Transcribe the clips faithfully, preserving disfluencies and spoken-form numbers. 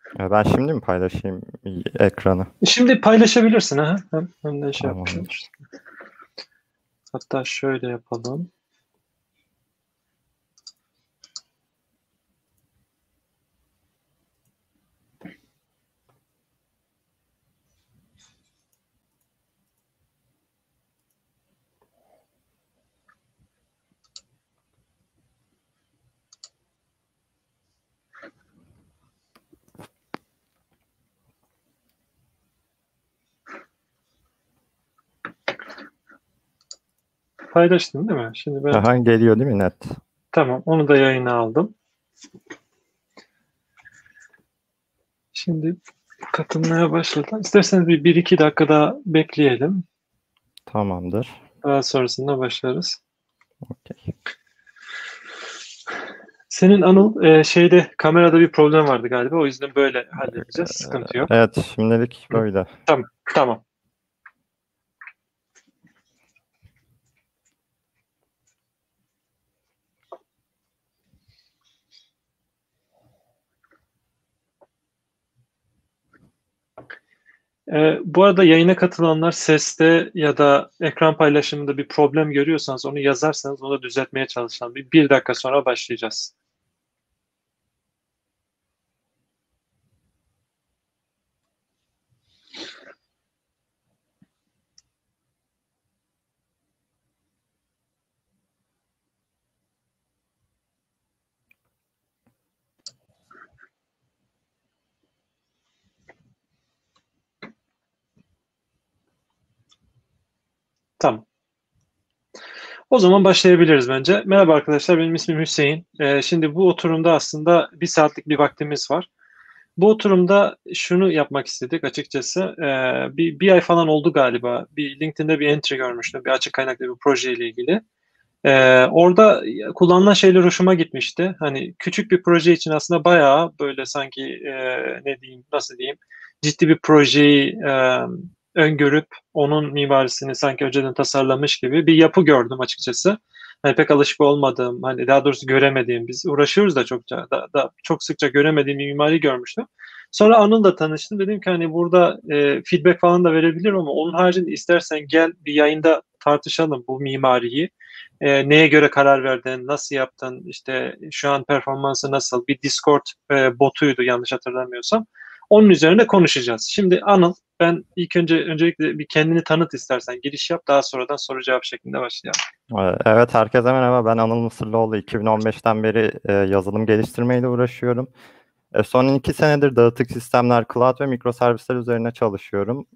Ya ben şimdi mi paylaşayım ekranı? Şimdi paylaşabilirsin ha. Hem, hem de şey yapmış Tamamdır. olursun. Hatta şöyle yapalım. Paylaştın değil mi? Şimdi ben Aha, geliyor değil mi net? tamam onu da yayına aldım. Şimdi katılmaya başladı. İsterseniz bir, bir iki dakika daha bekleyelim. Tamamdır. Daha sonrasında başlarız. Okey. Senin Anıl e, şeyde kamerada bir problem vardı galiba. O yüzden böyle halledeceğiz. Sıkıntı yok. Evet, şimdilik Hı. böyle. Tamam, tamam. E, bu arada yayına katılanlar seste ya da ekran paylaşımında bir problem görüyorsanız onu yazarsanız onu düzeltmeye çalışalım. Bir, bir dakika sonra başlayacağız. Tamam. O zaman başlayabiliriz bence. Merhaba arkadaşlar, benim ismim Hüseyin. E, şimdi bu oturumda aslında bir saatlik bir vaktimiz var. Bu oturumda şunu yapmak istedik açıkçası. Ee, bir, bir ay falan oldu galiba. Bir LinkedIn'de bir entry görmüştüm. Bir açık kaynaklı bir projeyle ilgili. Ee, orada kullanılan şeyler hoşuma gitmişti. Hani küçük bir proje için aslında bayağı böyle sanki e, ne diyeyim, nasıl diyeyim, ciddi bir projeyi e, öngörüp onun mimarisini sanki önceden tasarlamış gibi bir yapı gördüm açıkçası. Hani pek alışık olmadığım, hani daha doğrusu göremediğim, biz uğraşıyoruz da çokça, da, da çok sıkça göremediğim bir mimari görmüştüm. Sonra Anıl'la tanıştım. Dedim ki hani burada e, feedback falan da verebilirim ama onun haricinde istersen gel bir yayında tartışalım bu mimariyi. E, neye göre karar verdin, nasıl yaptın, işte şu an performansı nasıl? Bir Discord e, botuydu yanlış hatırlamıyorsam. Onun üzerine konuşacağız. Şimdi Anıl, ben ilk önce öncelikle bir kendini tanıt istersen, giriş yap, daha sonradan soru cevap şeklinde başlayalım. Ee, Evet, herkese merhaba. Ben Anıl Mısırlıoğlu. iki bin on beşten beri e, yazılım geliştirmeyle uğraşıyorum. E, son iki senedir dağıtık sistemler, cloud ve mikroservisler üzerine çalışıyorum.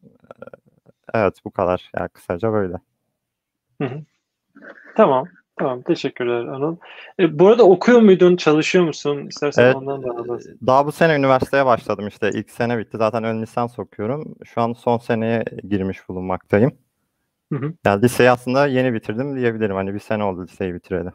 Evet, bu kadar. Yani kısaca böyle. Hı hı. Tamam, tamam. Teşekkürler Anıl. E, bu arada okuyor muydun, çalışıyor musun? İstersen Evet, ondan da bahset. e, daha bu sene üniversiteye başladım işte. İlk sene bitti. Zaten ön lisans okuyorum. Şu an son seneye girmiş bulunmaktayım. Hı hı. Yani liseyi aslında yeni bitirdim diyebilirim. Hani bir sene oldu liseyi bitireli.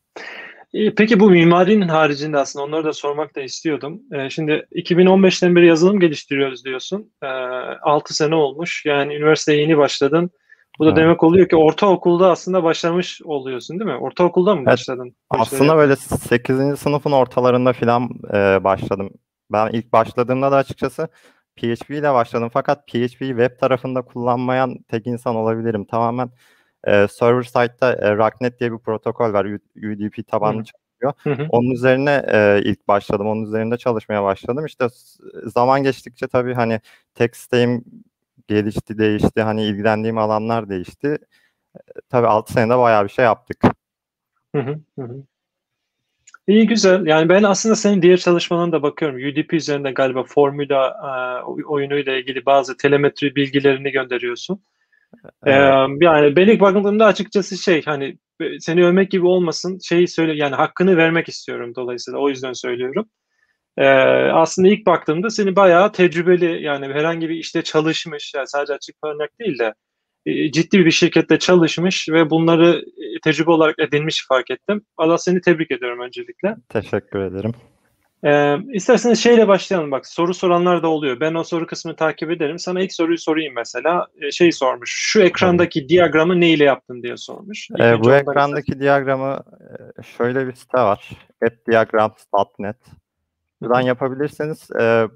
E, Peki bu mimarinin haricinde aslında onları da sormak da istiyordum. E, şimdi iki bin on beşten beri yazılım geliştiriyoruz diyorsun. E, altı sene olmuş. Yani üniversiteye yeni başladın. Bu da Evet. demek oluyor ki ortaokulda aslında başlamış oluyorsun değil mi? Ortaokulda mı Evet, başladın bu işleri aslında böyle yapmaya? sekizinci sınıfın ortalarında falan e, başladım. Ben ilk başladığımda da açıkçası P H P ile başladım. Fakat P H P'yi web tarafında kullanmayan tek insan olabilirim. Tamamen e, server side'da e, RACnet diye bir protokol var. U- UDP tabanlı Hı çalışıyor. hı hı. Onun üzerine e, ilk başladım. Onun üzerinde çalışmaya başladım. İşte s- zaman geçtikçe tabii hani tek isteğim gelişti, değişti. Hani ilgilendiğim alanlar değişti. Tabii altı senede bayağı bir şey yaptık. Hı hı hı. Hı. İyi, güzel. Yani ben aslında senin diğer çalışmalarına da bakıyorum. U D P üzerinde galiba formüla e, oy- oyunuyla ilgili bazı telemetri bilgilerini gönderiyorsun. Ee, Evet. yani ben ilk baktığımda açıkçası şey, hani e, seni övmek gibi olmasın, şeyi söyle, yani hakkını vermek istiyorum, dolayısıyla o yüzden söylüyorum. Ee, aslında ilk baktığımda seni bayağı tecrübeli, yani herhangi bir işte çalışmış, yani sadece açık örnek değil de e, ciddi bir şirkette çalışmış ve bunları e, tecrübe olarak edinmiş fark ettim. Allah, seni tebrik ediyorum öncelikle. Teşekkür ederim. Ee, isterseniz şeyle başlayalım, bak soru soranlar da oluyor. Ben o soru kısmını takip ederim. Sana ilk soruyu sorayım mesela. Ee, şey sormuş. Şu Tabii. ekrandaki diyagramı neyle yaptın diye sormuş. İlk Ee, önce bu ondan istersen. ekrandaki diyagramı e, şöyle bir site var. appdiagrams nokta net. Hı Buradan hı, yapabilirsiniz. Ee,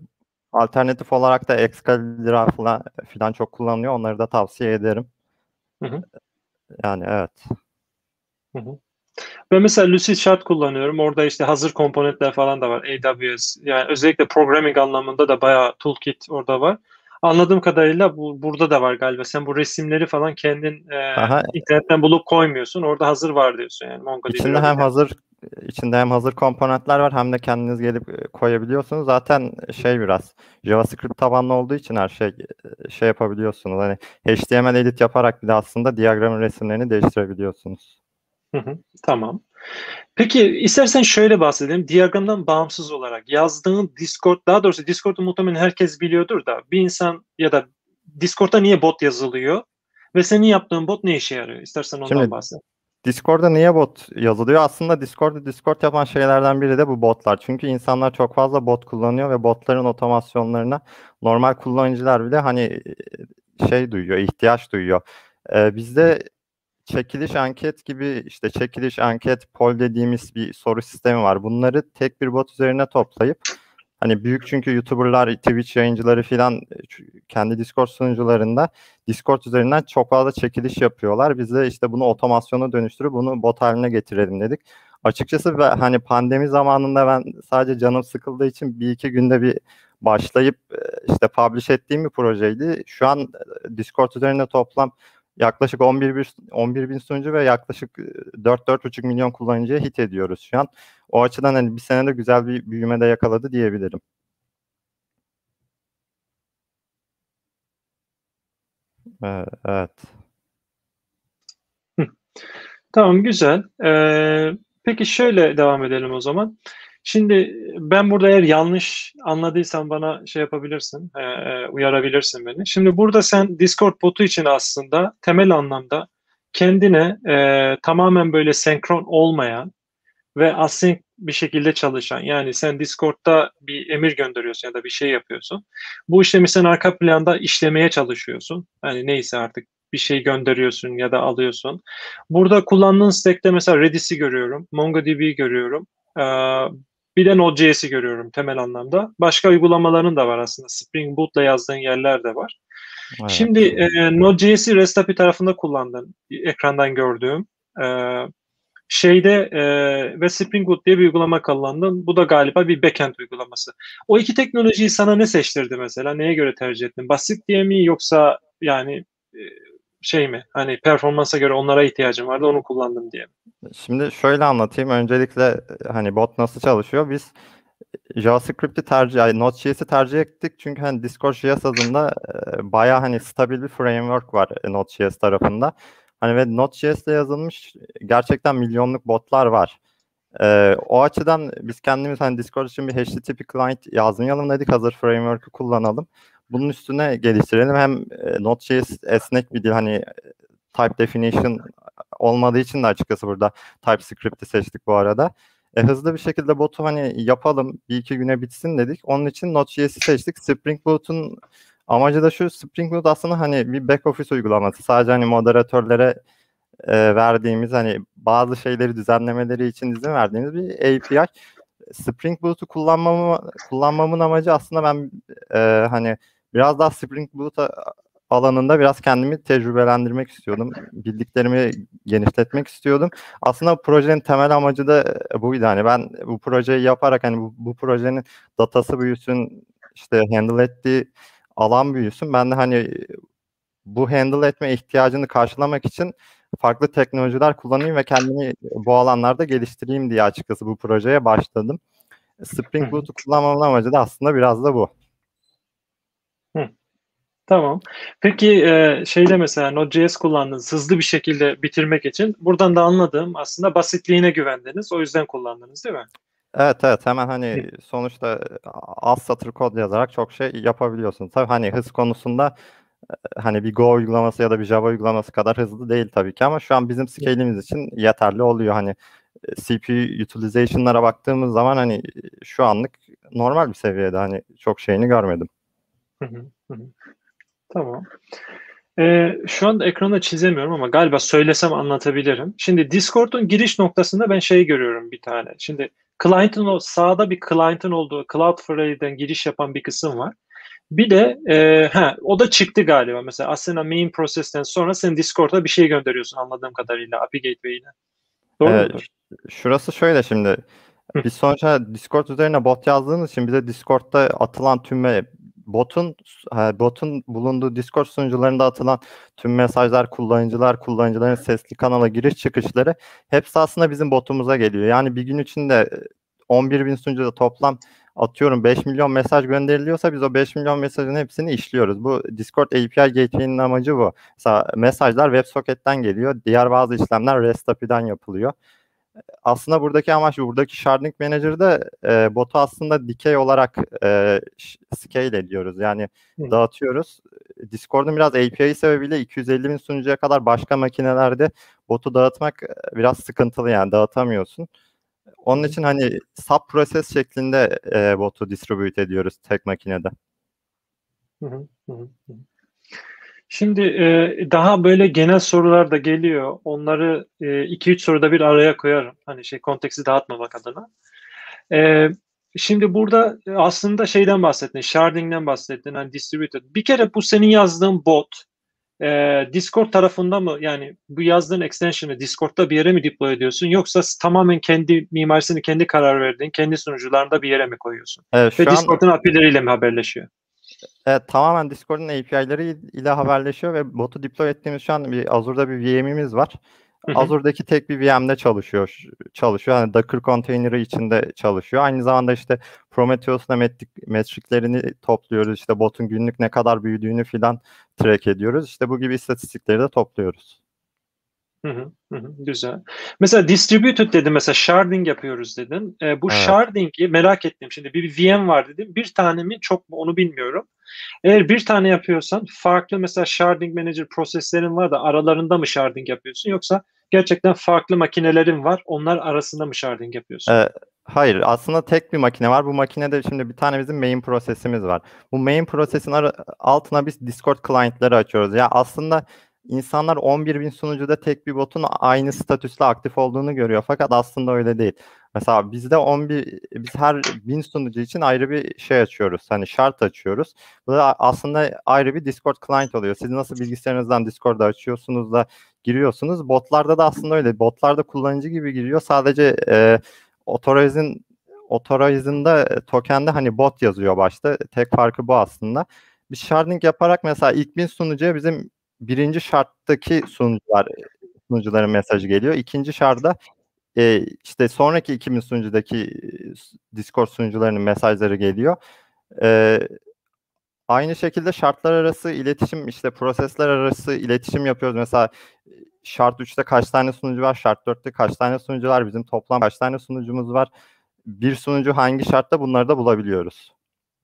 Alternatif olarak da Excalibur falan, falan çok kullanılıyor. Onları da tavsiye ederim. Hı hı. Yani evet. Hı hı. Ben mesela Lucidchart kullanıyorum. Orada işte hazır komponentler falan da var. A W S. Yani özellikle programming anlamında da bayağı toolkit orada var. Anladığım kadarıyla bu burada da var galiba. Sen bu resimleri falan kendin e, Aha, internetten bulup koymuyorsun. Orada hazır var diyorsun yani. MongoDB içinde öyle hem değil mi? hazır içinde hem hazır komponentler var hem de kendiniz gelip e, koyabiliyorsunuz. Zaten şey biraz JavaScript tabanlı olduğu için her şey e, şey yapabiliyorsunuz. Hani H T M L edit yaparak bile aslında diyagramın resimlerini değiştirebiliyorsunuz. Hı hı, tamam. Peki istersen şöyle bahsedelim. Diyagramdan bağımsız olarak yazdığın Discord, daha doğrusu Discord'u muhtemelen herkes biliyordur da bir insan ya da Discord'da niye bot yazılıyor ve senin yaptığın bot ne işe yarıyor? İstersen ondan Şimdi bahset. Discord'da niye bot yazılıyor? Aslında Discord'u Discord yapan şeylerden biri de bu botlar. Çünkü insanlar çok fazla bot kullanıyor ve botların otomasyonlarına normal kullanıcılar bile hani e, şey duyuyor, ihtiyaç duyuyor. Ee, bizde çekiliş anket gibi işte çekiliş anket poll dediğimiz bir soru sistemi var. Bunları tek bir bot üzerine toplayıp hani büyük çünkü YouTuber'lar, Twitch yayıncıları filan e, ç- kendi Discord sunucularında Discord üzerinden çok fazla çekiliş yapıyorlar. Biz de işte bunu otomasyona dönüştürüp bunu bot haline getirelim dedik. Açıkçası ben, hani pandemi zamanında ben sadece canım sıkıldığı için bir iki günde bir başlayıp e, işte publish ettiğim bir projeydi. Şu an e, Discord üzerinde toplam yaklaşık on bir, bir- on bir bin sunucu ve yaklaşık e, dört dört buçuk milyon kullanıcıya hit ediyoruz şu an. O açıdan hani bir senede güzel bir büyüme de yakaladı diyebilirim. Ee, Evet. Hı, tamam, güzel. Ee, peki şöyle devam edelim o zaman. Şimdi ben burada eğer yanlış anladıysam bana şey yapabilirsin, e, e, uyarabilirsin beni. Şimdi burada sen Discord botu için aslında temel anlamda kendine e, tamamen böyle senkron olmayan ve async bir şekilde çalışan, yani sen Discord'da bir emir gönderiyorsun ya da bir şey yapıyorsun. Bu işlemi sen arka planda işlemeye çalışıyorsun. Yani neyse artık bir şey gönderiyorsun ya da alıyorsun. Burada kullandığın stack'te mesela Redis'i görüyorum, MongoDB'yi görüyorum. Ee, bir de Node.js'i görüyorum temel anlamda. Başka uygulamaların da var aslında. Spring Boot'la yazdığın yerler de var. Şimdi Evet. e, Node.js'i REST A P I tarafında kullandın, ekrandan gördüğüm. Ee, şeyde e, ve Spring Boot diye bir uygulama kullandın. Bu da galiba bir backend uygulaması. O iki teknolojiyi sana ne seçtirdi mesela? Neye göre tercih ettin? Basit diye mi, yoksa yani e, şey mi? Hani performansa göre onlara ihtiyacım vardı, onu kullandım diye mi? Şimdi şöyle anlatayım. Öncelikle e, hani bot nasıl çalışıyor? Biz JavaScript'i tercih, yani Node.js'i tercih ettik çünkü hani Discord.js adında e, bayağı hani stabil bir framework var e, Node.js tarafında. Hani ve Node.js'le yazılmış gerçekten milyonluk botlar var. E, o açıdan biz kendimiz hani Discord için bir H T T P client yazmayalım dedik. Hazır framework'ü kullanalım. Bunun üstüne geliştirelim. Hem e, Node.js esnek bir dil, hani type definition olmadığı için de açıkçası burada TypeScript'i seçtik bu arada. E, hızlı bir şekilde botu hani yapalım, bir iki güne bitsin dedik. Onun için Node.js'i seçtik. Spring Boot'un amacı da şu: Spring Boot aslında hani bir back office uygulaması. Sadece hani moderatörlere e, verdiğimiz, hani bazı şeyleri düzenlemeleri için izin verdiğimiz bir A P I. Spring Boot'u kullanmamı, kullanmamın amacı aslında ben e, hani biraz daha Spring Boot alanında biraz kendimi tecrübelendirmek istiyordum. Bildiklerimi genişletmek istiyordum. Aslında projenin temel amacı da buydu. Hani ben bu projeyi yaparak hani bu, bu projenin datası büyüsün, işte handle ettiği alan büyüsün. Ben de hani bu handle etme ihtiyacını karşılamak için farklı teknolojiler kullanayım ve kendimi bu alanlarda geliştireyim diye açıkçası bu projeye başladım. Hı Spring hı, Boot'u kullanmamın amacı da aslında biraz da bu. hı. Tamam. Peki e, şeyde mesela Node.js kullandınız hızlı bir şekilde bitirmek için. Buradan da anladığım aslında basitliğine güvendiniz. O yüzden kullandınız, değil mi? Evet, evet, hemen Hı hani sonuçta az satır kod yazarak çok şey yapabiliyorsun. Tabii hani hız konusunda hani bir Go uygulaması ya da bir Java uygulaması kadar hızlı değil tabii ki, ama şu an bizim hı, scale'imiz için yeterli oluyor. Hani C P U utilization'lara baktığımız zaman hani şu anlık normal bir seviyede, hani çok şeyini görmedim. hı hı, hı hı. Tamam. Ee, şu anda ekranda çizemiyorum ama galiba söylesem anlatabilirim. Şimdi Discord'un giriş noktasında ben şey görüyorum bir tane. Şimdi client'ın o sağda bir client'ın olduğu Cloudflare'den giriş yapan bir kısım var. Bir de e, ha, o da çıktı galiba. Mesela Asana main process'ten sonra sen Discord'a bir şey gönderiyorsun anladığım kadarıyla A P I Gateway ile. Doğru Ee, mudur? Şurası şöyle şimdi. Hı. Biz sonuçta Discord üzerine bot yazdığımız için bize Discord'da atılan tüm me- botun e, botun bulunduğu Discord sunucularında atılan tüm mesajlar, kullanıcılar, kullanıcıların sesli kanala giriş çıkışları hepsi aslında bizim botumuza geliyor. Yani bir gün içinde on bir bin sunucuda toplam atıyorum beş milyon mesaj gönderiliyorsa biz o beş milyon mesajın hepsini işliyoruz. Bu Discord A P I Gateway'nin amacı bu. Mesela mesajlar WebSocket'ten geliyor. Diğer bazı işlemler REST A P I'den yapılıyor. Aslında buradaki amaç, buradaki Sharding Manager'da e, botu aslında dikey olarak e, scale ediyoruz. Yani Hı. dağıtıyoruz. Discord'un biraz A P I sebebiyle iki yüz elli bin sunucuya kadar başka makinelerde botu dağıtmak e, biraz sıkıntılı, yani dağıtamıyorsun. Onun Hı. için hani sub proses şeklinde e, botu distribute ediyoruz tek makinede. Hı hı, hı hı. Şimdi e, daha böyle genel sorular da geliyor. Onları e, iki üç soruda bir araya koyarım. Hani şey konteksti dağıtmamak adına. E, Şimdi burada aslında şeyden bahsettin, sharding'den bahsettin, hani distributed. Bir kere bu senin yazdığın bot e, Discord tarafında mı, yani bu yazdığın extension'ı Discord'da bir yere mi deploy ediyorsun, yoksa tamamen kendi mimarisini kendi karar verdiğin kendi sunucularında bir yere mi koyuyorsun? Evet, Ve şu an Discord'un A P I'leriyle mi haberleşiyor? evet, tamamen Discord'un A P I'leri ile haberleşiyor ve botu deploy ettiğimiz şu an bir Azure'da bir V M'imiz var. Hı hı. Azure'daki tek bir V M'de çalışıyor. Çalışıyor. Hani Docker konteyneri içinde çalışıyor. Aynı zamanda işte Prometheus'la metrik, metriklerini topluyoruz. İşte botun günlük ne kadar büyüdüğünü filan track ediyoruz. İşte bu gibi istatistikleri de topluyoruz. Hı hı, hı hı, güzel. Mesela distributed dedin, mesela sharding yapıyoruz dedin. E, bu Evet. sharding'i merak ettim. Şimdi bir V M var dedim. Bir tane mi çok mu onu bilmiyorum. Eğer bir tane yapıyorsan farklı mesela sharding manager proseslerin var da aralarında mı sharding yapıyorsun, yoksa gerçekten farklı makinelerin var onlar arasında mı sharding yapıyorsun? Ee, hayır, aslında tek bir makine var. Bu makinede şimdi bir tane bizim main prosesimiz var. Bu main prosesin ara- altına biz Discord client'ları açıyoruz. Ya aslında insanlar on bir bin sunucuda tek bir botun aynı statüsle aktif olduğunu görüyor. Fakat aslında öyle değil. Mesela bizde on bir, biz her bin sunucu için ayrı bir şey açıyoruz. Hani şart açıyoruz. Bu da aslında ayrı bir Discord client oluyor. Siz nasıl bilgisayarınızdan Discord'da açıyorsunuz da giriyorsunuz. Botlarda da aslında öyle. Botlarda kullanıcı gibi giriyor. Sadece e, Authorize'in Authorize'ında e, token'de hani bot yazıyor başta. Tek farkı bu aslında. Biz sharding yaparak mesela ilk bin sunucuya bizim birinci şarttaki sunucular sunucuların mesajı geliyor. İkinci şartta e, işte sonraki iki bin sunucudaki e, Discord sunucularının mesajları geliyor. E, Aynı şekilde şartlar arası iletişim, işte prosesler arası iletişim yapıyoruz. Mesela e, şart üçte kaç tane sunucu var, şart dörtte kaç tane sunucu var, bizim toplam kaç tane sunucumuz var. Bir sunucu hangi şartta, bunları da bulabiliyoruz.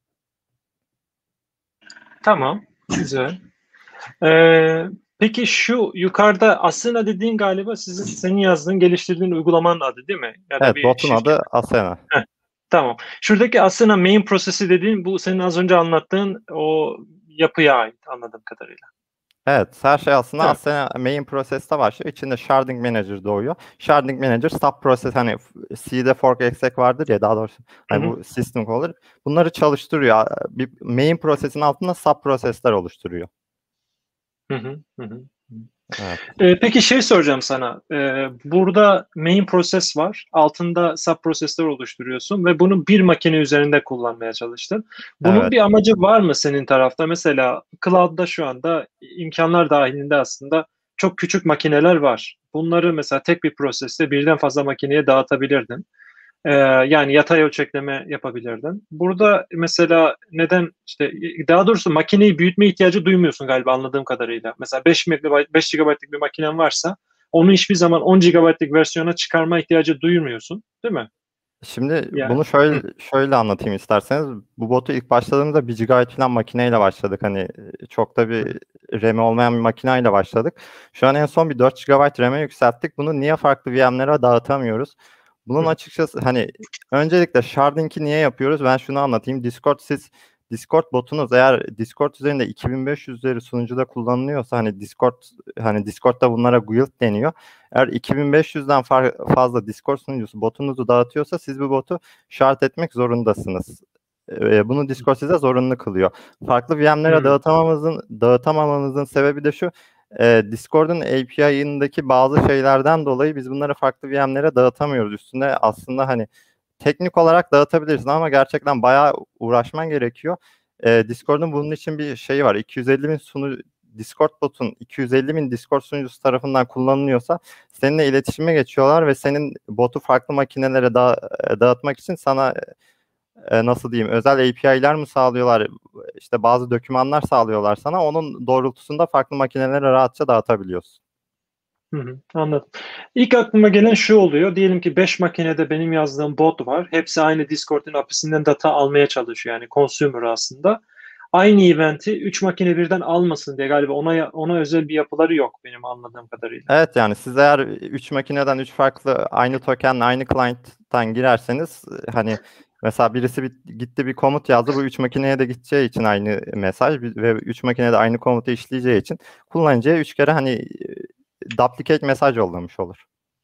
Tamam, güzel. Ee, peki şu yukarıda Asana dediğin galiba sizin senin yazdığın geliştirdiğin uygulamanın adı değil mi? Ya da Evet, bir botun şirket. adı Asena. Heh, tamam. Şuradaki Asana main prosesi dediğin bu senin az önce anlattığın o yapıya ait anladığım kadarıyla. Evet, her şey aslında Değil mi? Asena main process'te başlıyor. İçinde Sharding Manager doğuyor. Sharding Manager sub process, hani C'de fork exec vardır ya, daha doğrusu Hı hani hı, bu system olur. Bunları çalıştırıyor. Bir main process'in altında sub process'ler oluşturuyor. hı hı, hı hı. Evet. Ee, peki şey soracağım sana. Ee, burada main proses var. Altında sub prosesler oluşturuyorsun ve bunu bir makine üzerinde kullanmaya çalıştın. Bunun Evet. bir amacı var mı senin tarafta? Mesela cloud'da şu anda imkanlar dahilinde aslında çok küçük makineler var. Bunları mesela tek bir proseste birden fazla makineye dağıtabilirdin. Ee, yani yatay ölçekleme yapabilirdin. Burada mesela neden işte daha doğrusu makineyi büyütme ihtiyacı duymuyorsun galiba anladığım kadarıyla. Mesela beş megabayt, beş gigabaytlık bir makinen varsa onu hiçbir zaman on gigabaytlık versiyona çıkarma ihtiyacı duymuyorsun, değil mi? Şimdi Yani bunu hı, şöyle şöyle anlatayım isterseniz. Bu botu ilk başladığımızda bir gigabayt falan makineyle başladık. Hani e, çok da hı, bir RAM'i olmayan bir makineyle başladık. Şu an en son bir dört gigabayt RAM'e yükselttik. Bunu niye farklı V M'lere dağıtamıyoruz? Bunun hı, açıkçası hani öncelikle sharding'i niye yapıyoruz? Ben şunu anlatayım. Discord siz Discord botunuz eğer Discord üzerinde iki bin beş yüz üzeri sunucuda kullanılıyorsa, hani Discord hani Discord'da bunlara guild deniyor. Eğer iki bin beş yüzden far- fazla Discord sunucusu botunuzu dağıtıyorsa siz bu botu shard etmek zorundasınız. e, bunu Discord size zorunlu kılıyor. Farklı V M'lere Hmm. dağıtamamamızın dağıtamamamızın sebebi de şu. E, Discord'un A P I'ındaki bazı şeylerden dolayı biz bunları farklı V M'lere dağıtamıyoruz. Üstüne aslında hani teknik olarak dağıtabilirsin ama gerçekten bayağı uğraşman gerekiyor. E, Discord'un bunun için bir şeyi var. iki yüz elli bin sunu Discord botun iki yüz elli bin Discord sunucusu tarafından kullanılıyorsa seninle iletişime geçiyorlar ve senin botu farklı makinelere da, dağıtmak için sana e, nasıl diyeyim özel A P I'ler mi sağlıyorlar, işte bazı dokümanlar sağlıyorlar sana, onun doğrultusunda farklı makinelere rahatça dağıtabiliyorsun. Hı hı, anladım. İlk aklıma gelen şu oluyor. Diyelim ki beş makinede benim yazdığım bot var. Hepsi aynı Discord'un apisinden data almaya çalışıyor. Yani consumer aslında. Aynı eventi üç makine birden almasın diye galiba ona ona özel bir yapıları yok benim anladığım kadarıyla. Evet, yani siz eğer üç makineden üç farklı aynı tokenle aynı client'tan girerseniz hani mesela birisi bir, gitti bir komut yazdı, bu üç makineye de gideceği için aynı mesaj ve üç makinede aynı komutu işleyeceği için kullanıcıya üç kere hani duplicate mesaj yollamış olur.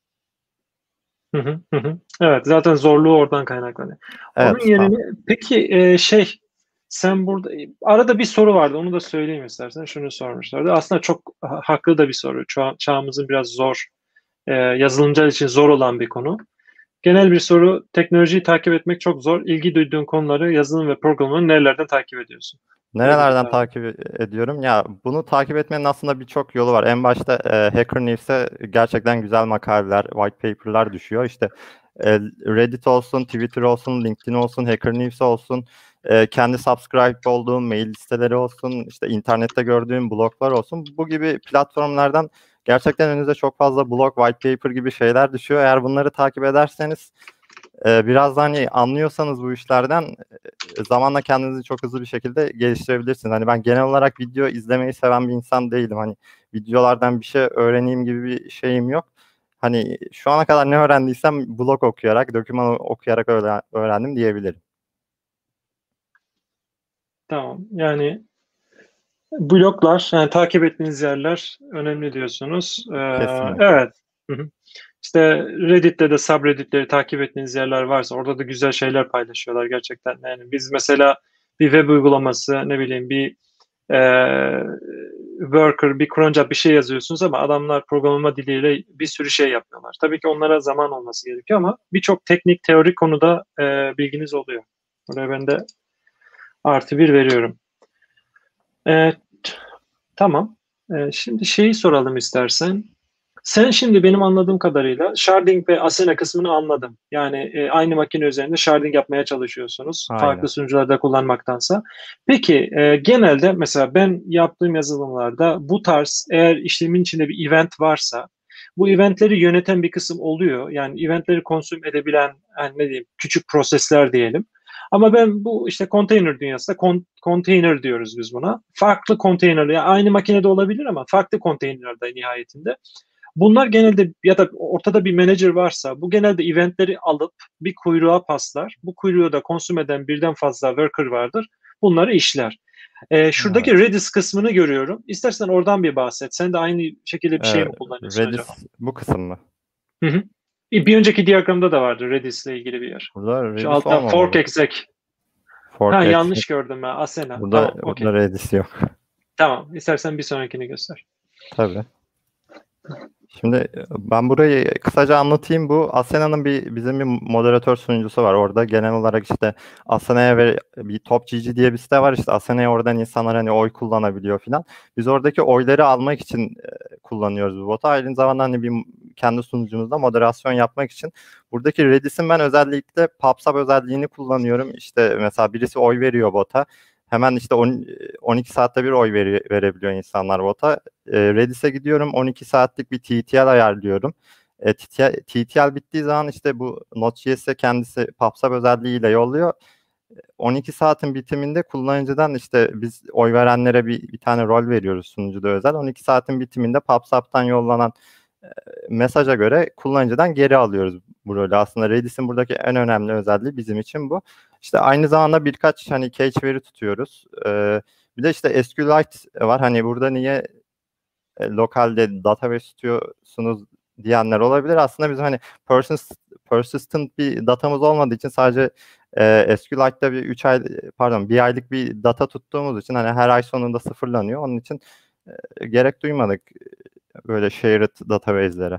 Hı hı, hı hı. Evet, zaten zorluğu oradan kaynaklanıyor. Onun Evet, yerine tamam. peki e, şey sen burada arada bir soru vardı, onu da söyleyeyim istersen. Şunu sormuşlardı. Aslında çok ha- haklı da bir soru. Çağ, çağımızın biraz zor, e, yazılımcılar için zor olan bir konu. Genel bir soru: teknolojiyi takip etmek çok zor. İlgi duyduğun konuları, yazılım ve programını nerelerden takip ediyorsun? Öyle bir Nerelerden tarzı. takip ediyorum? Ya bunu takip etmenin aslında birçok yolu var. En başta e, Hacker News'e gerçekten güzel makaleler, white paper'lar düşüyor. İşte e, Reddit olsun, Twitter olsun, LinkedIn olsun, Hacker News olsun, e, kendi subscribe olduğum mail listeleri olsun, işte internette gördüğüm bloglar olsun. Bu gibi platformlardan gerçekten önünüze çok fazla blog, white paper gibi şeyler düşüyor. Eğer bunları takip ederseniz, e, biraz da hani anlıyorsanız bu işlerden, e, zamanla kendinizi çok hızlı bir şekilde geliştirebilirsiniz. Hani ben genel olarak video izlemeyi seven bir insan değilim. Hani videolardan bir şey öğreneyim gibi bir şeyim yok. Hani şu ana kadar ne öğrendiysem blog okuyarak, doküman okuyarak öğren- öğrendim diyebilirim. Tamam. Yani bloglar, yani takip ettiğiniz yerler önemli diyorsunuz. Ee, Kesinlikle. evet. Hı hı. İşte Reddit'te de subredditleri takip ettiğiniz yerler varsa orada da güzel şeyler paylaşıyorlar gerçekten. Yani biz mesela bir web uygulaması, ne bileyim bir e, worker, bir cron bir şey yazıyorsunuz ama adamlar programlama diliyle bir sürü şey yapıyorlar. Tabii ki onlara zaman olması gerekiyor ama birçok teknik, teorik konuda e, bilginiz oluyor. Buraya ben de artı bir veriyorum. Evet, tamam. E, şimdi şeyi soralım istersen. Sen şimdi benim anladığım kadarıyla sharding ve Asana kısmını anladım. Yani e, aynı makine üzerinde sharding yapmaya çalışıyorsunuz. Aynen. Farklı sunucularda kullanmaktansa. Peki e, genelde mesela ben yaptığım yazılımlarda bu tarz, eğer işlemin içinde bir event varsa bu eventleri yöneten bir kısım oluyor. Yani eventleri konsüm edebilen, yani ne diyeyim, küçük prosesler diyelim. Ama ben bu işte container dünyasında kon, container diyoruz biz buna. Farklı konteyner, yani aynı makinede olabilir ama farklı konteynerlerde nihayetinde. Bunlar genelde, ya da ortada bir manager varsa bu genelde eventleri alıp bir kuyruğa paslar. Bu kuyruğu da konsüm eden birden fazla worker vardır. Bunları işler. Ee, şuradaki Evet. Redis kısmını görüyorum. İstersen oradan bir bahset. Sen de aynı şekilde bir şey Ee, mi kullanıyorsun acaba? Redis bu kısım mı? Hı hı. Bir önceki diyagramda da vardı Redis ile ilgili bir yer. Burada Şu Redis altta fork olmamalı. exec. Ha, Fork exit. yanlış gördüm ben. Asena. Burada, Tamam, burada okey. Redis yok. Tamam. İstersen bir sonrakini göster. Tabii. Şimdi e, ben burayı kısaca anlatayım. Bu Asena'nın bir bizim bir moderatör sunucusu var. Orada genel olarak işte Asena'ya ve bir TopGG diye bir site var. İşte Asena'ya oradan insanlar hani oy kullanabiliyor filan. Biz oradaki oyları almak için e, kullanıyoruz bu botu. Aynı zamanda hani bir kendi sunucumuzda moderasyon yapmak için. Buradaki Redis'in ben özellikle PubSub özelliğini kullanıyorum. İşte mesela birisi oy veriyor bota. Hemen işte on, on iki saatte bir oy veri, verebiliyor insanlar bota. E, Redis'e gidiyorum, on iki saatlik bir T T L ayarlıyorum. E, T T L bittiği zaman işte bu Node.js'e kendisi PubSub özelliğiyle yolluyor. on iki saatin bitiminde kullanıcıdan işte biz oy verenlere bir, bir tane rol veriyoruz sunucuda özel. on iki saatin bitiminde PubSub'tan yollanan e, mesaja göre kullanıcıdan geri alıyoruz bu rolü. Aslında Redis'in buradaki en önemli özelliği bizim için bu. İşte aynı zamanda birkaç hani cache veri tutuyoruz. Ee, bir de işte SQLite var. Hani burada niye e, lokalde database tutuyorsunuz diyenler olabilir. Aslında biz hani persist, persistent bir datamız olmadığı için sadece e, SQLite'da bir üç ay pardon bir aylık bir data tuttuğumuz için hani her ay sonunda sıfırlanıyor. Onun için e, gerek duymadık böyle shared database'lere.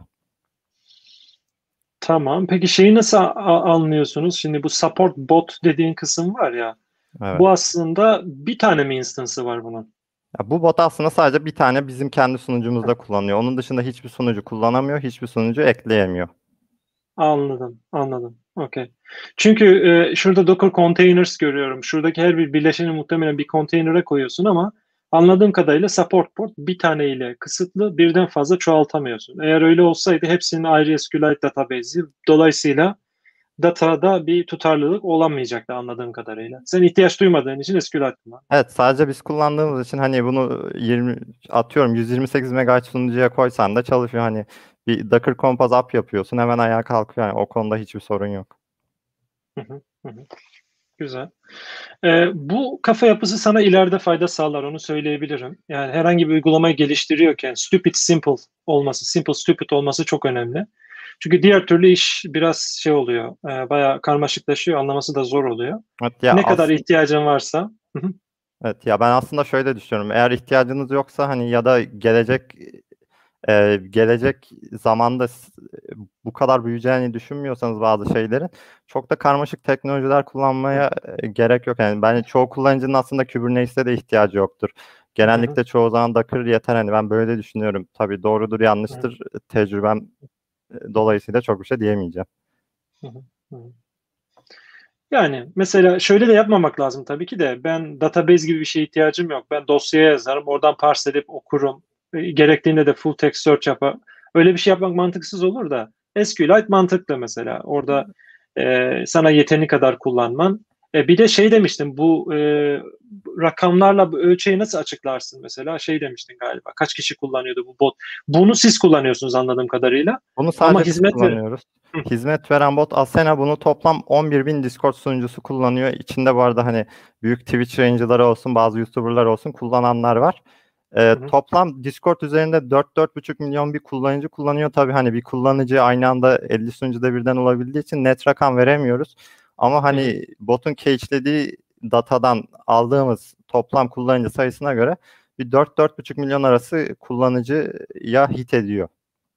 Tamam. Peki şeyi nasıl a- anlıyorsunuz? Şimdi bu support bot dediğin kısım var ya. Evet. Bu aslında bir tane mi instance'ı var bunun? Ya bu bot aslında sadece bir tane bizim kendi sunucumuzda kullanıyor. Onun dışında hiçbir sunucu kullanamıyor, hiçbir sunucu ekleyemiyor. Anladım, anladım. Okey. Çünkü e, şurada Docker containers görüyorum. Şuradaki her bir bileşeni muhtemelen bir konteyner'a koyuyorsun ama anladığım kadarıyla support port bir tane ile kısıtlı, birden fazla çoğaltamıyorsun. Eğer öyle olsaydı hepsinin ayrı SQLite database'i, dolayısıyla datada bir tutarlılık olamayacaktı anladığım kadarıyla. Sen ihtiyaç duymadığın için SQLite kullan. Evet, sadece biz kullandığımız için hani bunu yirmi atıyorum yüz yirmi sekiz megabayt sunucuya koysan da çalışıyor. Hani bir Docker Compose app yapıyorsun, hemen ayağa kalkıyor. Yani o konuda hiçbir sorun yok. Hı hı, hı hı. Güzel. Ee, bu kafa yapısı sana ileride fayda sağlar, onu söyleyebilirim. Yani herhangi bir uygulamayı geliştiriyorken stupid simple olması, simple stupid olması çok önemli. Çünkü diğer türlü iş biraz şey oluyor, e, bayağı karmaşıklaşıyor, anlaması da zor oluyor. Evet ya Ne kadar aslında ihtiyacın varsa. Hı hı, evet ya ben aslında şöyle düşünüyorum. Eğer ihtiyacınız yoksa hani ya da gelecek e, gelecek zamanda s- bu kadar büyüyeceğini düşünmüyorsanız bazı şeylerin çok da karmaşık teknolojiler kullanmaya e, gerek yok. Yani bence çoğu kullanıcının aslında Kubernetes'e de ihtiyacı yoktur. hı hı, Genellikle çoğu zaman Docker yeter. Hani ben böyle düşünüyorum. Tabii doğrudur hı hı, yanlıştır. Tecrübem e, dolayısıyla çok bir şey diyemeyeceğim. hı hı, hı hı. Yani mesela şöyle de yapmamak lazım tabii ki de ben database gibi bir şeye ihtiyacım yok. Ben dosyaya yazarım, oradan parse edip okurum. E, Gerektiğinde de full text search yapar. Öyle bir şey yapmak mantıksız olur da SQLite mantıklı mesela. Orada e, sana yeteni kadar kullanman. E, bir de şey demiştim bu e, rakamlarla bu ölçeği nasıl açıklarsın mesela? Şey demiştin galiba. Kaç kişi kullanıyordu bu bot? Bunu siz kullanıyorsunuz anladığım kadarıyla. Bunu Ama sadece biz hizmet ver. kullanıyoruz. Hı, Hizmet veren bot Asena bunu toplam on bir bin Discord sunucusu kullanıyor. İçinde bu arada hani büyük Twitch yayıncıları olsun, bazı YouTuber'lar olsun kullananlar var. Ee, hı, hı, toplam Discord üzerinde dört dört buçuk milyon bir kullanıcı kullanıyor. Tabii hani bir kullanıcı aynı anda elli sunucuda birden olabildiği için net rakam veremiyoruz. Ama hı, hı, hani botun cache'lediği datadan aldığımız toplam kullanıcı sayısına göre bir dört dört buçuk milyon arası kullanıcıya hit ediyor.